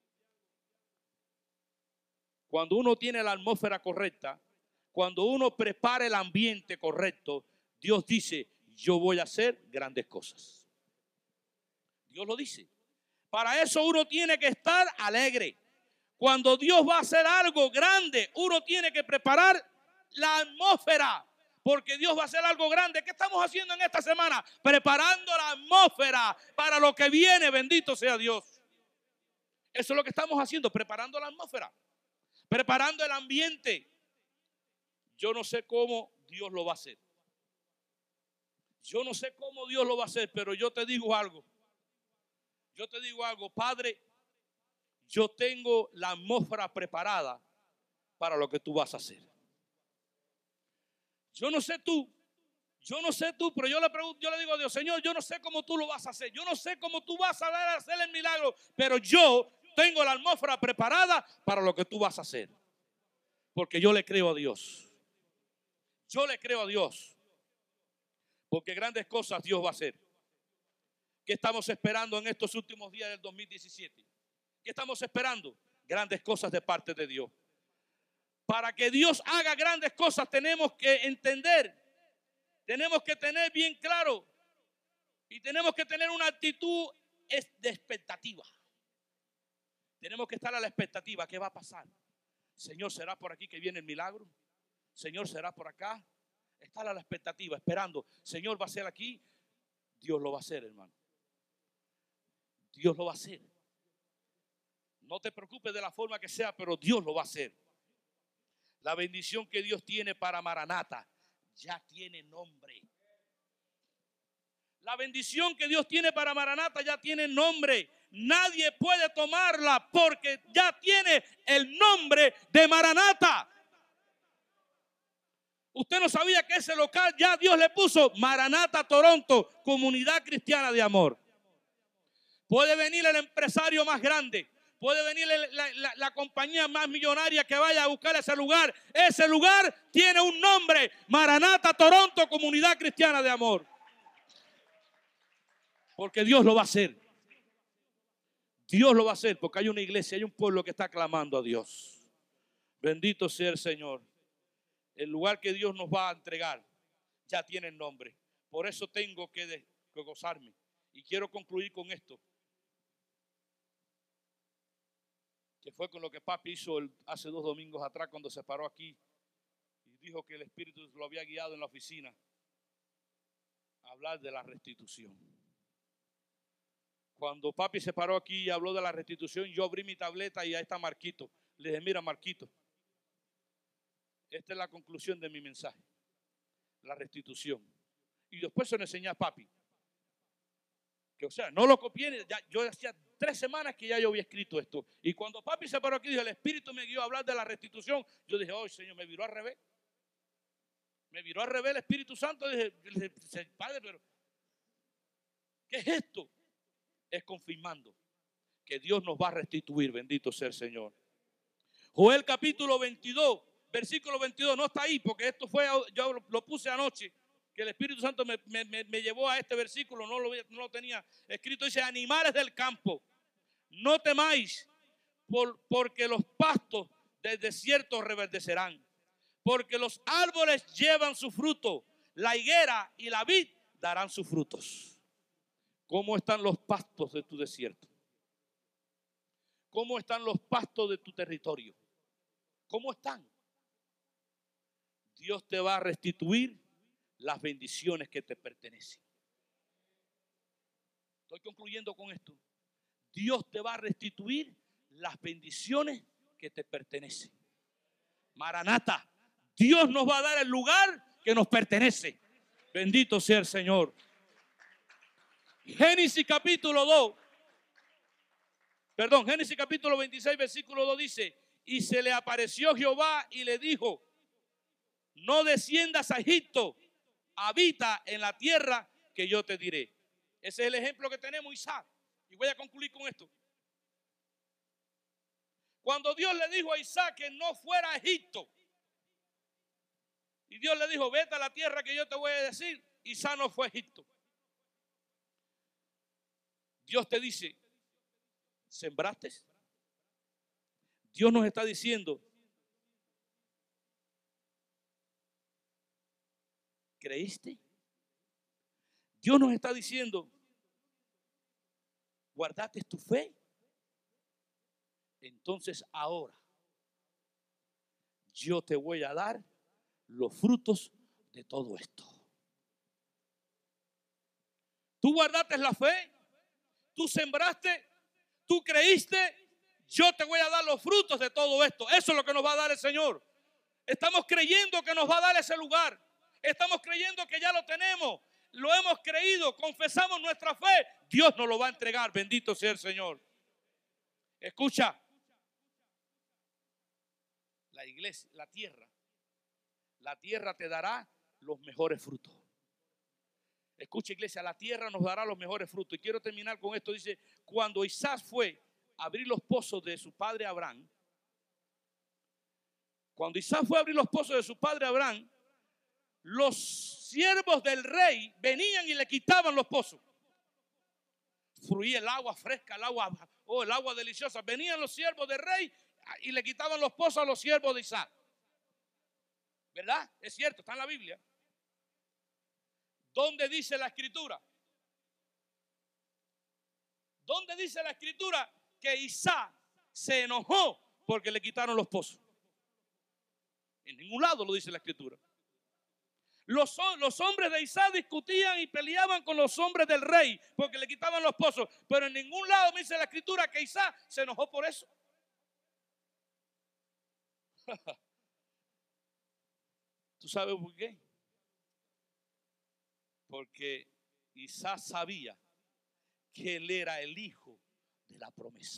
Cuando uno tiene la atmósfera correcta, cuando uno prepara el ambiente correcto, Dios dice, yo voy a hacer grandes cosas. Dios lo dice. Para eso uno tiene que estar alegre. Cuando Dios va a hacer algo grande, uno tiene que preparar la atmósfera, porque Dios va a hacer algo grande. ¿Qué estamos haciendo en esta semana? Preparando la atmósfera para lo que viene, bendito sea Dios. Eso es lo que estamos haciendo, preparando la atmósfera, preparando el ambiente. Yo no sé cómo Dios lo va a hacer. Yo no sé cómo Dios lo va a hacer, pero yo te digo algo. Yo te digo algo, Padre, yo tengo la atmósfera preparada para lo que tú vas a hacer. Yo no sé tú, yo no sé tú, pero yo le pregunto, yo le digo a Dios, Señor, yo no sé cómo tú lo vas a hacer. Yo no sé cómo tú vas a dar a hacer el milagro, pero yo tengo la atmósfera preparada para lo que tú vas a hacer. Porque yo le creo a Dios. Yo le creo a Dios. Porque grandes cosas Dios va a hacer. ¿Qué estamos esperando en estos últimos días del dos mil diecisiete? ¿Qué estamos esperando? Grandes cosas de parte de Dios. Para que Dios haga grandes cosas tenemos que entender, tenemos que tener bien claro y tenemos que tener una actitud de expectativa. Tenemos que estar a la expectativa. ¿Qué va a pasar? Señor, ¿será por aquí que viene el milagro? Señor, ¿será por acá? Estar a la expectativa, esperando. Señor, ¿va a ser aquí? Dios lo va a hacer, hermano. Dios lo va a hacer. No te preocupes de la forma que sea, pero Dios lo va a hacer. La bendición que Dios tiene para Maranata ya tiene nombre. La bendición que Dios tiene para Maranata ya tiene nombre. Nadie puede tomarla porque ya tiene el nombre de Maranata. Usted no sabía que ese local ya Dios le puso Maranata Toronto, Comunidad Cristiana de Amor. Puede venir el empresario más grande, puede venir la, la, la compañía más millonaria que vaya a buscar ese lugar. Ese lugar tiene un nombre: Maranata Toronto, Comunidad Cristiana de Amor. Porque Dios lo va a hacer. Dios lo va a hacer porque hay una iglesia, hay un pueblo que está clamando a Dios. Bendito sea el Señor. El lugar que Dios nos va a entregar ya tiene el nombre. Por eso tengo que, de, que gozarme. Y quiero concluir con esto, que fue con lo que papi hizo el, hace dos domingos atrás cuando se paró aquí y dijo que el Espíritu lo había guiado en la oficina a hablar de la restitución. Cuando papi se paró aquí y habló de la restitución, yo abrí mi tableta y ahí está Marquito. Le dije, mira Marquito, esta es la conclusión de mi mensaje, la restitución. Y después se lo enseñé a papi. Que o sea, no lo copié, ya, yo hacía tres semanas que ya yo había escrito esto. Y cuando papi se paró aquí, dijo, el Espíritu me guió a hablar de la restitución. Yo dije, oh Señor, me viró al revés. Me viró al revés el Espíritu Santo. Dije, dije, Padre, pero ¿qué es esto? Es confirmando que Dios nos va a restituir. Bendito sea el Señor. Joel capítulo veintidós, versículo veintidós, no está ahí porque esto fue, yo lo puse anoche, que el Espíritu Santo me, me, me llevó a este versículo, no lo, no lo tenía escrito. Dice, animales del campo, no temáis, por, porque los pastos del desierto reverdecerán, porque los árboles llevan su fruto, la higuera y la vid darán sus frutos. ¿Cómo están los pastos de tu desierto? ¿Cómo están los pastos de tu territorio? ¿Cómo están? Dios te va a restituir las bendiciones que te pertenecen. Estoy concluyendo con esto. Dios te va a restituir las bendiciones que te pertenecen. Maranata, Dios nos va a dar el lugar que nos pertenece. Bendito sea el Señor. Génesis capítulo dos, perdón, Génesis capítulo veintiséis, versículo dos dice, y se le apareció Jehová y le dijo, no desciendas a Egipto, habita en la tierra que yo te diré. Ese es el ejemplo que tenemos, Isaac. Y voy a concluir con esto. Cuando Dios le dijo a Isaac que no fuera a Egipto, y Dios le dijo, vete a la tierra que yo te voy a decir, Isaac no fue a Egipto. Dios te dice, ¿sembraste? Dios nos está diciendo, ¿creíste? Dios nos está diciendo, ¿guardaste tu fe? Entonces ahora yo te voy a dar los frutos de todo esto. ¿Tú guardaste la fe? ¿Tú sembraste? ¿Tú creíste? Yo te voy a dar los frutos de todo esto. Eso es lo que nos va a dar el Señor. Estamos creyendo que nos va a dar ese lugar. Estamos creyendo que ya lo tenemos. Lo hemos creído, confesamos nuestra fe. Dios nos lo va a entregar. Bendito sea el Señor. Escucha. La iglesia, la tierra. La tierra te dará los mejores frutos. Escucha, iglesia, la tierra nos dará los mejores frutos. Y quiero terminar con esto. Dice, cuando Isaac fue a abrir los pozos de su padre Abraham, cuando Isaac fue a abrir los pozos de su padre Abraham, los siervos del rey venían y le quitaban los pozos. Fluía el agua fresca, el agua, oh, el agua deliciosa. Venían los siervos del rey y le quitaban los pozos a los siervos de Isaac. ¿Verdad? Es cierto, está en la Biblia. ¿Dónde dice la escritura? ¿Dónde dice la escritura que Isaac se enojó porque le quitaron los pozos? En ningún lado lo dice la escritura. Los, los hombres de Isaac discutían y peleaban con los hombres del rey porque le quitaban los pozos. Pero en ningún lado me dice la escritura que Isaac se enojó por eso. ¿Tú sabes por qué? Porque Isaac sabía que él era el hijo de la promesa.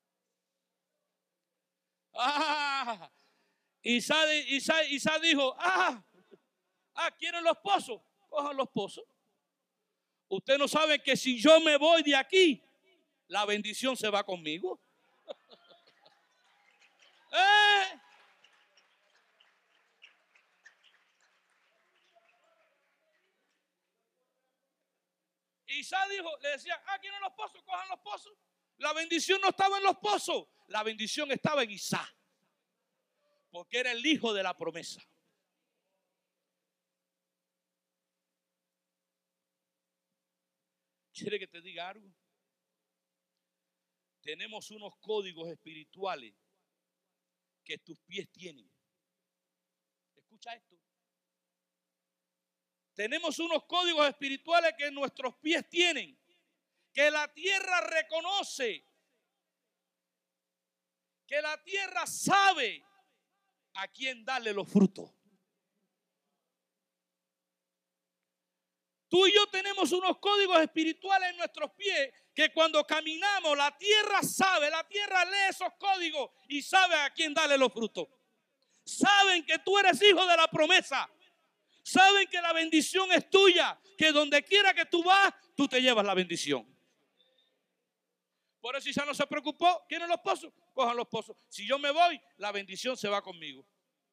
Ah, Isaac, Isaac, Isaac dijo, ah, ah, ¿quieren los pozos? Cojan los pozos. Ustedes no saben que si yo me voy de aquí, la bendición se va conmigo. ¿Eh? Isaac dijo, le decía, ah, ¿quieren los pozos? Cojan los pozos. La bendición no estaba en los pozos, la bendición estaba en Isaac, porque era el hijo de la promesa. ¿Quiere que te diga algo? Tenemos unos códigos espirituales que tus pies tienen. Escucha esto. Tenemos unos códigos espirituales que nuestros pies tienen, que la tierra reconoce, que la tierra sabe a quién darle los frutos. Tú y yo tenemos unos códigos espirituales en nuestros pies que cuando caminamos la tierra sabe, la tierra lee esos códigos y sabe a quién darle los frutos. Saben que tú eres hijo de la promesa. Saben que la bendición es tuya, que donde quiera que tú vas, tú te llevas la bendición. Por eso Isaac no se preocupó. ¿Quieren los pozos? Cojan los pozos. Si yo me voy, la bendición se va conmigo.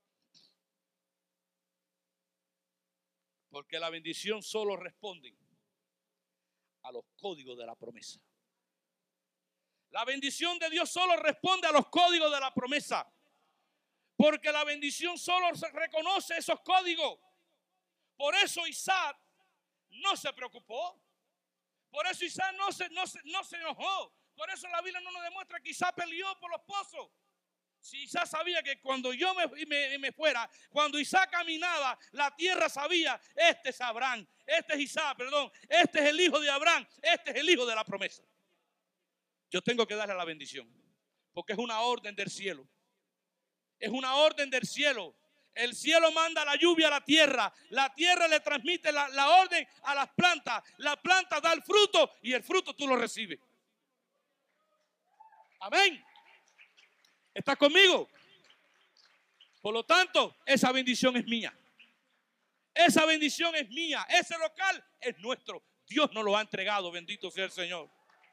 Porque la bendición solo responde a los códigos de la promesa. La bendición de Dios solo responde a los códigos de la promesa. Porque la bendición solo reconoce esos códigos. Por eso Isaac no se preocupó. Por eso Isaac no se, no se, no se enojó. Por eso la Biblia no nos demuestra que Isaac peleó por los pozos. Si Isaac sabía que cuando yo me, me, me fuera, cuando Isaac caminaba, la tierra sabía, este es Abraham, este es Isaac, perdón, este es el hijo de Abraham, este es el hijo de la promesa. Yo tengo que darle la bendición, porque es una orden del cielo. Es una orden del cielo. El cielo manda la lluvia a la tierra, la tierra le transmite la, la orden a las plantas, la planta da el fruto y el fruto tú lo recibes. Amén. ¿Estás conmigo? Por lo tanto, esa bendición es mía. Esa bendición es mía. Ese local es nuestro. Dios nos lo ha entregado. Bendito sea el Señor.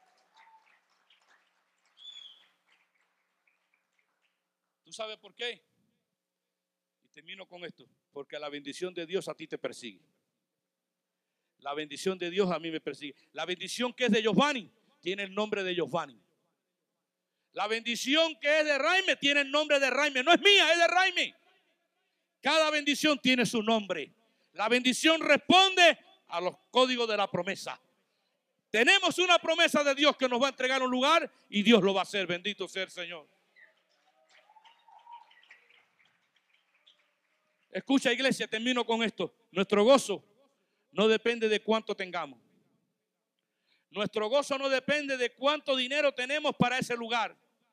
¿Tú sabes por qué? Y termino con esto. Porque la bendición de Dios a ti te persigue. La bendición de Dios a mí me persigue. La bendición que es de Giovanni tiene el nombre de Giovanni. La bendición que es de Raime tiene el nombre de Raime. No es mía, es de Raime. Cada bendición tiene su nombre. La bendición responde a los códigos de la promesa. Tenemos una promesa de Dios que nos va a entregar un lugar y Dios lo va a hacer. Bendito sea el Señor. Escucha, iglesia, termino con esto. Nuestro gozo no depende de cuánto tengamos. Nuestro gozo no depende de cuánto dinero tenemos para ese lugar.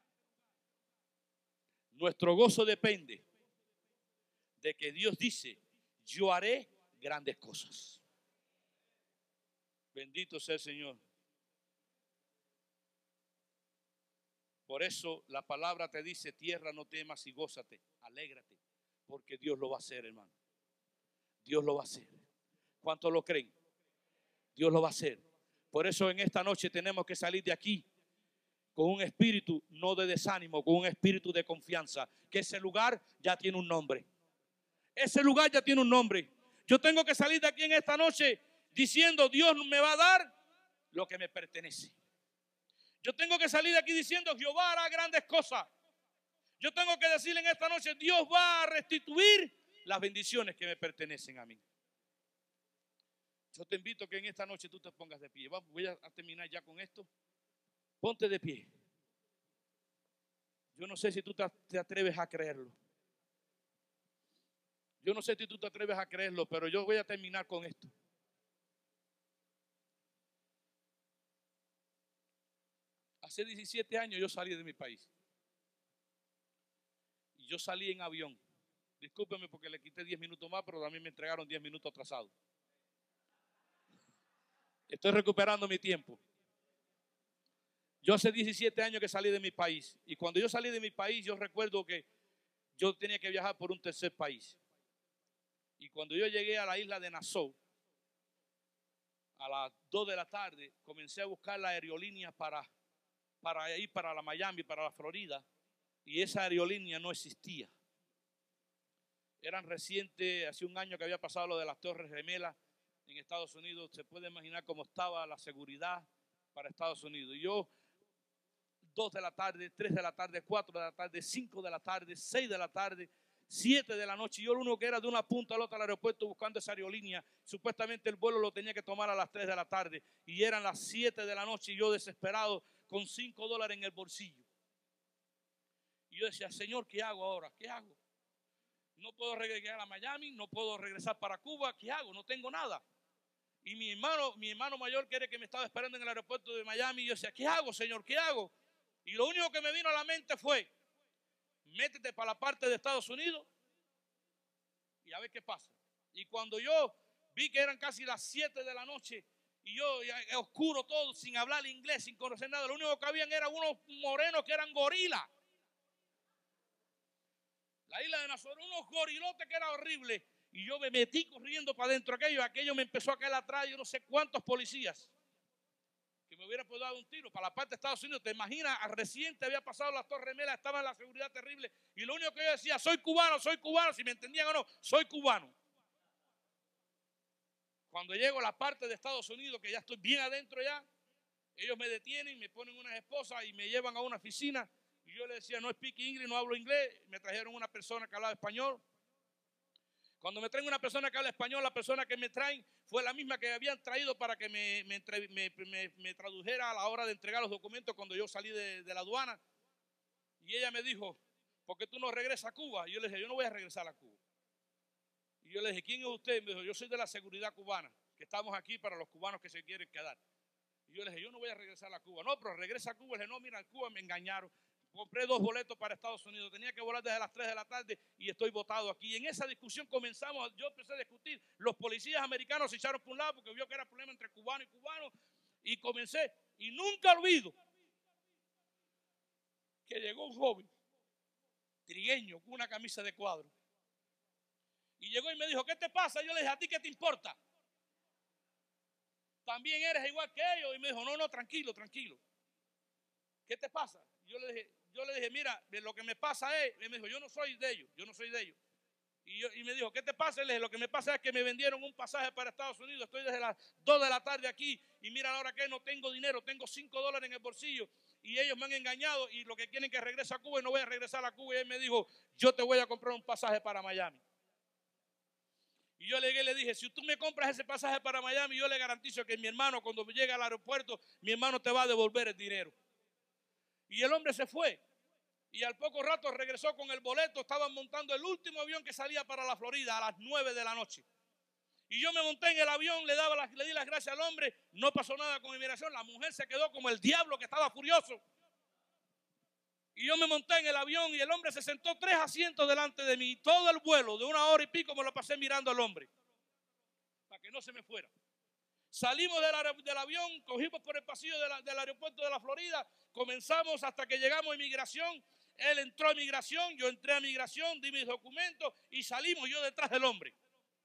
Nuestro gozo depende de que Dios dice, yo haré grandes cosas. Bendito sea el Señor. Por eso la palabra te dice, tierra no temas y gózate, alégrate, porque Dios lo va a hacer, hermano. Dios lo va a hacer. ¿Cuántos lo creen? Dios lo va a hacer. Por eso en esta noche tenemos que salir de aquí con un espíritu no de desánimo, con un espíritu de confianza, que ese lugar ya tiene un nombre. Ese lugar ya tiene un nombre. Yo tengo que salir de aquí en esta noche diciendo, Dios me va a dar lo que me pertenece. Yo tengo que salir de aquí diciendo, Jehová hará grandes cosas. Yo tengo que decirle en esta noche, Dios va a restituir las bendiciones que me pertenecen a mí. Yo te invito a que en esta noche tú te pongas de pie. Voy a terminar ya con esto. Ponte de pie. Yo no sé si tú te atreves a creerlo. Yo no sé si tú te atreves a creerlo, pero yo voy a terminar con esto. Hace diecisiete años yo salí de mi país. Y yo salí en avión. Discúlpeme porque le quité diez minutos más, pero también me entregaron diez minutos atrasados. Estoy recuperando mi tiempo. Yo hace diecisiete años que salí de mi país. Y cuando yo salí de mi país, yo recuerdo que yo tenía que viajar por un tercer país. Y cuando yo llegué a la isla de Nassau, a las dos de la tarde, comencé a buscar la aerolínea para, para ir para la Miami, para la Florida. Y esa aerolínea no existía. Eran recientes, hace un año que había pasado lo de las Torres Gemelas en Estados Unidos. Se puede imaginar cómo estaba la seguridad para Estados Unidos. Y yo, dos de la tarde, tres de la tarde, cuatro de la tarde, cinco de la tarde, seis de la tarde, siete de la noche. Y yo lo único que era de una punta al otro al aeropuerto buscando esa aerolínea. Supuestamente el vuelo lo tenía que tomar a las tres de la tarde. Y eran las siete de la noche y yo desesperado con cinco dólares en el bolsillo. Y yo decía, Señor, ¿qué hago ahora? ¿Qué hago? No puedo regresar a Miami, no puedo regresar para Cuba, ¿qué hago? No tengo nada. Y mi hermano, mi hermano mayor, que era el que me estaba esperando en el aeropuerto de Miami, y yo decía, ¿qué hago, Señor? ¿Qué hago? Y lo único que me vino a la mente fue, métete para la parte de Estados Unidos y a ver qué pasa. Y cuando yo vi que eran casi las siete de la noche y yo, ya, oscuro todo, sin hablar inglés, sin conocer nada, lo único que habían eran unos morenos que eran gorilas. La isla de Nassau, unos gorilotes que era horrible. Y yo me metí corriendo para adentro de aquello. Aquello me empezó a caer atrás. Yo no sé cuántos policías que me hubiera podido dar un tiro para la parte de Estados Unidos. ¿Te imaginas? Reciente había pasado las Torres Gemelas, estaba en la seguridad terrible. Y lo único que yo decía, soy cubano, soy cubano. Si me entendían o no, soy cubano. Cuando llego a la parte de Estados Unidos, que ya estoy bien adentro ya, ellos me detienen, me ponen unas esposas y me llevan a una oficina. Y yo le decía, no speak English, no hablo inglés. Me trajeron una persona que hablaba español. Cuando me traen una persona que habla español, la persona que me traen fue la misma que habían traído para que me, me, me, me, me tradujera a la hora de entregar los documentos cuando yo salí de, de la aduana. Y ella me dijo, ¿por qué tú no regresas a Cuba? Y yo le dije, yo no voy a regresar a Cuba. Y yo le dije, ¿quién es usted? Y me dijo, yo soy de la seguridad cubana, que estamos aquí para los cubanos que se quieren quedar. Y yo le dije, yo no voy a regresar a Cuba. No, pero regresa a Cuba. Le dije, no, mira, en Cuba me engañaron. Compré dos boletos para Estados Unidos. Tenía que volar desde las tres de la tarde y estoy botado aquí. Y en esa discusión comenzamos, yo empecé a discutir. Los policías americanos se echaron por un lado porque vio que era problema entre cubano y cubano. Y comencé. Y nunca olvido que llegó un joven trigueño con una camisa de cuadro. Y llegó y me dijo, ¿qué te pasa? Yo le dije, ¿a ti qué te importa? También eres igual que ellos. Y me dijo, no, no, tranquilo, tranquilo. ¿Qué te pasa? Yo le dije, yo le dije, mira, lo que me pasa es, y me dijo, yo no soy de ellos, yo no soy de ellos. Y, yo, y me dijo, ¿qué te pasa? Le dije, lo que me pasa es que me vendieron un pasaje para Estados Unidos, estoy desde las dos de la tarde aquí y mira a la hora que no tengo dinero, tengo cinco dólares en el bolsillo y ellos me han engañado y lo que quieren es que regrese a Cuba y no voy a regresar a Cuba. Y él me dijo, yo te voy a comprar un pasaje para Miami. Y yo le, le dije, si tú me compras ese pasaje para Miami, yo le garantizo que mi hermano cuando llegue al aeropuerto, mi hermano te va a devolver el dinero. Y el hombre se fue. Y al poco rato regresó con el boleto. Estaban montando el último avión que salía para la Florida a las nueve de la noche. Y yo me monté en el avión, le, daba las, le di las gracias al hombre. No pasó nada con inmigración. La mujer se quedó como el diablo que estaba furioso. Y yo me monté en el avión y el hombre se sentó tres asientos delante de mí. Todo el vuelo de una hora y pico me lo pasé mirando al hombre. Para que no se me fuera. Salimos del, del avión, cogimos por el pasillo de la, del aeropuerto de la Florida. Comenzamos hasta que llegamos a inmigración. Él entró a migración, yo entré a migración, di mis documentos y salimos yo detrás del hombre.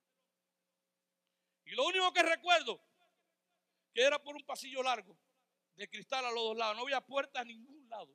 Y lo único que recuerdo, que era por un pasillo largo, de cristal a los dos lados, no había puerta a ningún lado.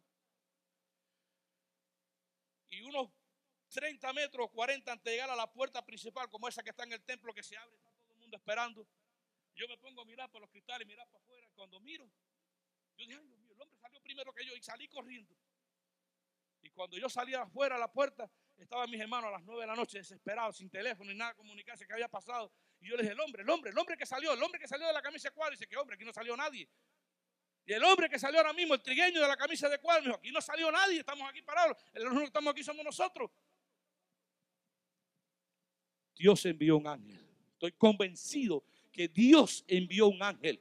Y unos treinta metros, cuarenta antes de llegar a la puerta principal, como esa que está en el templo que se abre, está todo el mundo esperando. Yo me pongo a mirar por los cristales, mirar para afuera. Cuando miro, yo dije, ay Dios mío, el hombre salió primero que yo y salí corriendo. Y cuando yo salí afuera a la puerta, estaban mis hermanos a las nueve de la noche desesperados, sin teléfono ni nada, comunicarse qué había pasado. Y yo le dije, el hombre, el hombre, el hombre que salió, el hombre que salió de la camisa de cuadro. Y dice, ¿qué hombre? Aquí no salió nadie. Y el hombre que salió ahora mismo, el trigueño de la camisa de cuadro, me dijo, aquí no salió nadie, estamos aquí parados. El único que estamos aquí somos nosotros. Dios envió un ángel. Estoy convencido que Dios envió un ángel.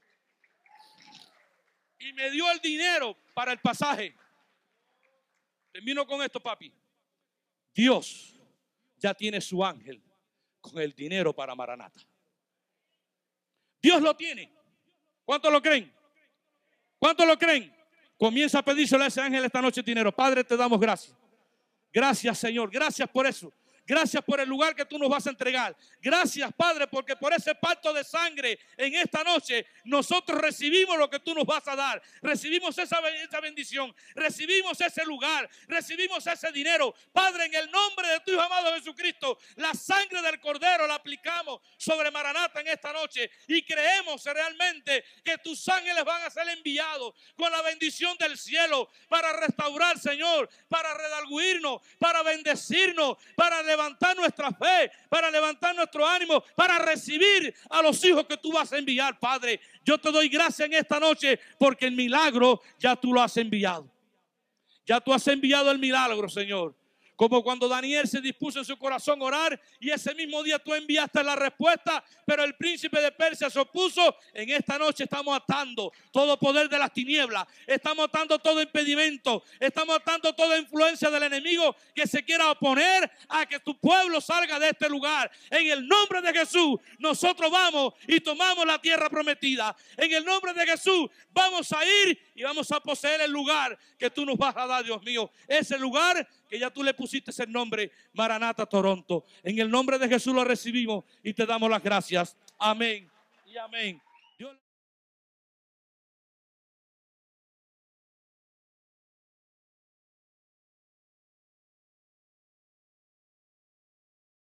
Y me dio el dinero para el pasaje. Termino con esto, papi. Dios ya tiene su ángel con el dinero para Maranata. Dios lo tiene. ¿Cuántos lo creen? ¿Cuántos lo creen? Comienza a pedírselo a ese ángel esta noche dinero. Padre, te damos gracias. Gracias, Señor. Gracias por eso. Gracias por el lugar que tú nos vas a entregar. Gracias, Padre, porque por ese pacto de sangre en esta noche nosotros recibimos lo que tú nos vas a dar. Recibimos esa, esa bendición. Recibimos ese lugar. Recibimos ese dinero. Padre, en el nombre de tu Hijo amado Jesucristo, la sangre del Cordero la aplicamos sobre Maranata en esta noche y creemos realmente que tus ángeles van a ser enviados con la bendición del cielo para restaurar, Señor, para redarguirnos, para bendecirnos, para levantar nuestra fe, para levantar nuestro ánimo, para recibir a los hijos que tú vas a enviar, Padre. Yo te doy gracias en esta noche porque el milagro ya tú lo has enviado. Ya tú has enviado el milagro, Señor. Como cuando Daniel se dispuso en su corazón a orar y ese mismo día tú enviaste la respuesta, pero el príncipe de Persia se opuso. En esta noche estamos atando todo poder de las tinieblas, estamos atando todo impedimento, estamos atando toda influencia del enemigo que se quiera oponer a que tu pueblo salga de este lugar. En el nombre de Jesús, nosotros vamos y tomamos la tierra prometida. En el nombre de Jesús, vamos a ir y vamos a poseer el lugar que tú nos vas a dar, Dios mío. Ese lugar que ya tú le pusiste el nombre, Maranata Toronto. En el nombre de Jesús lo recibimos y te damos las gracias. Amén y amén.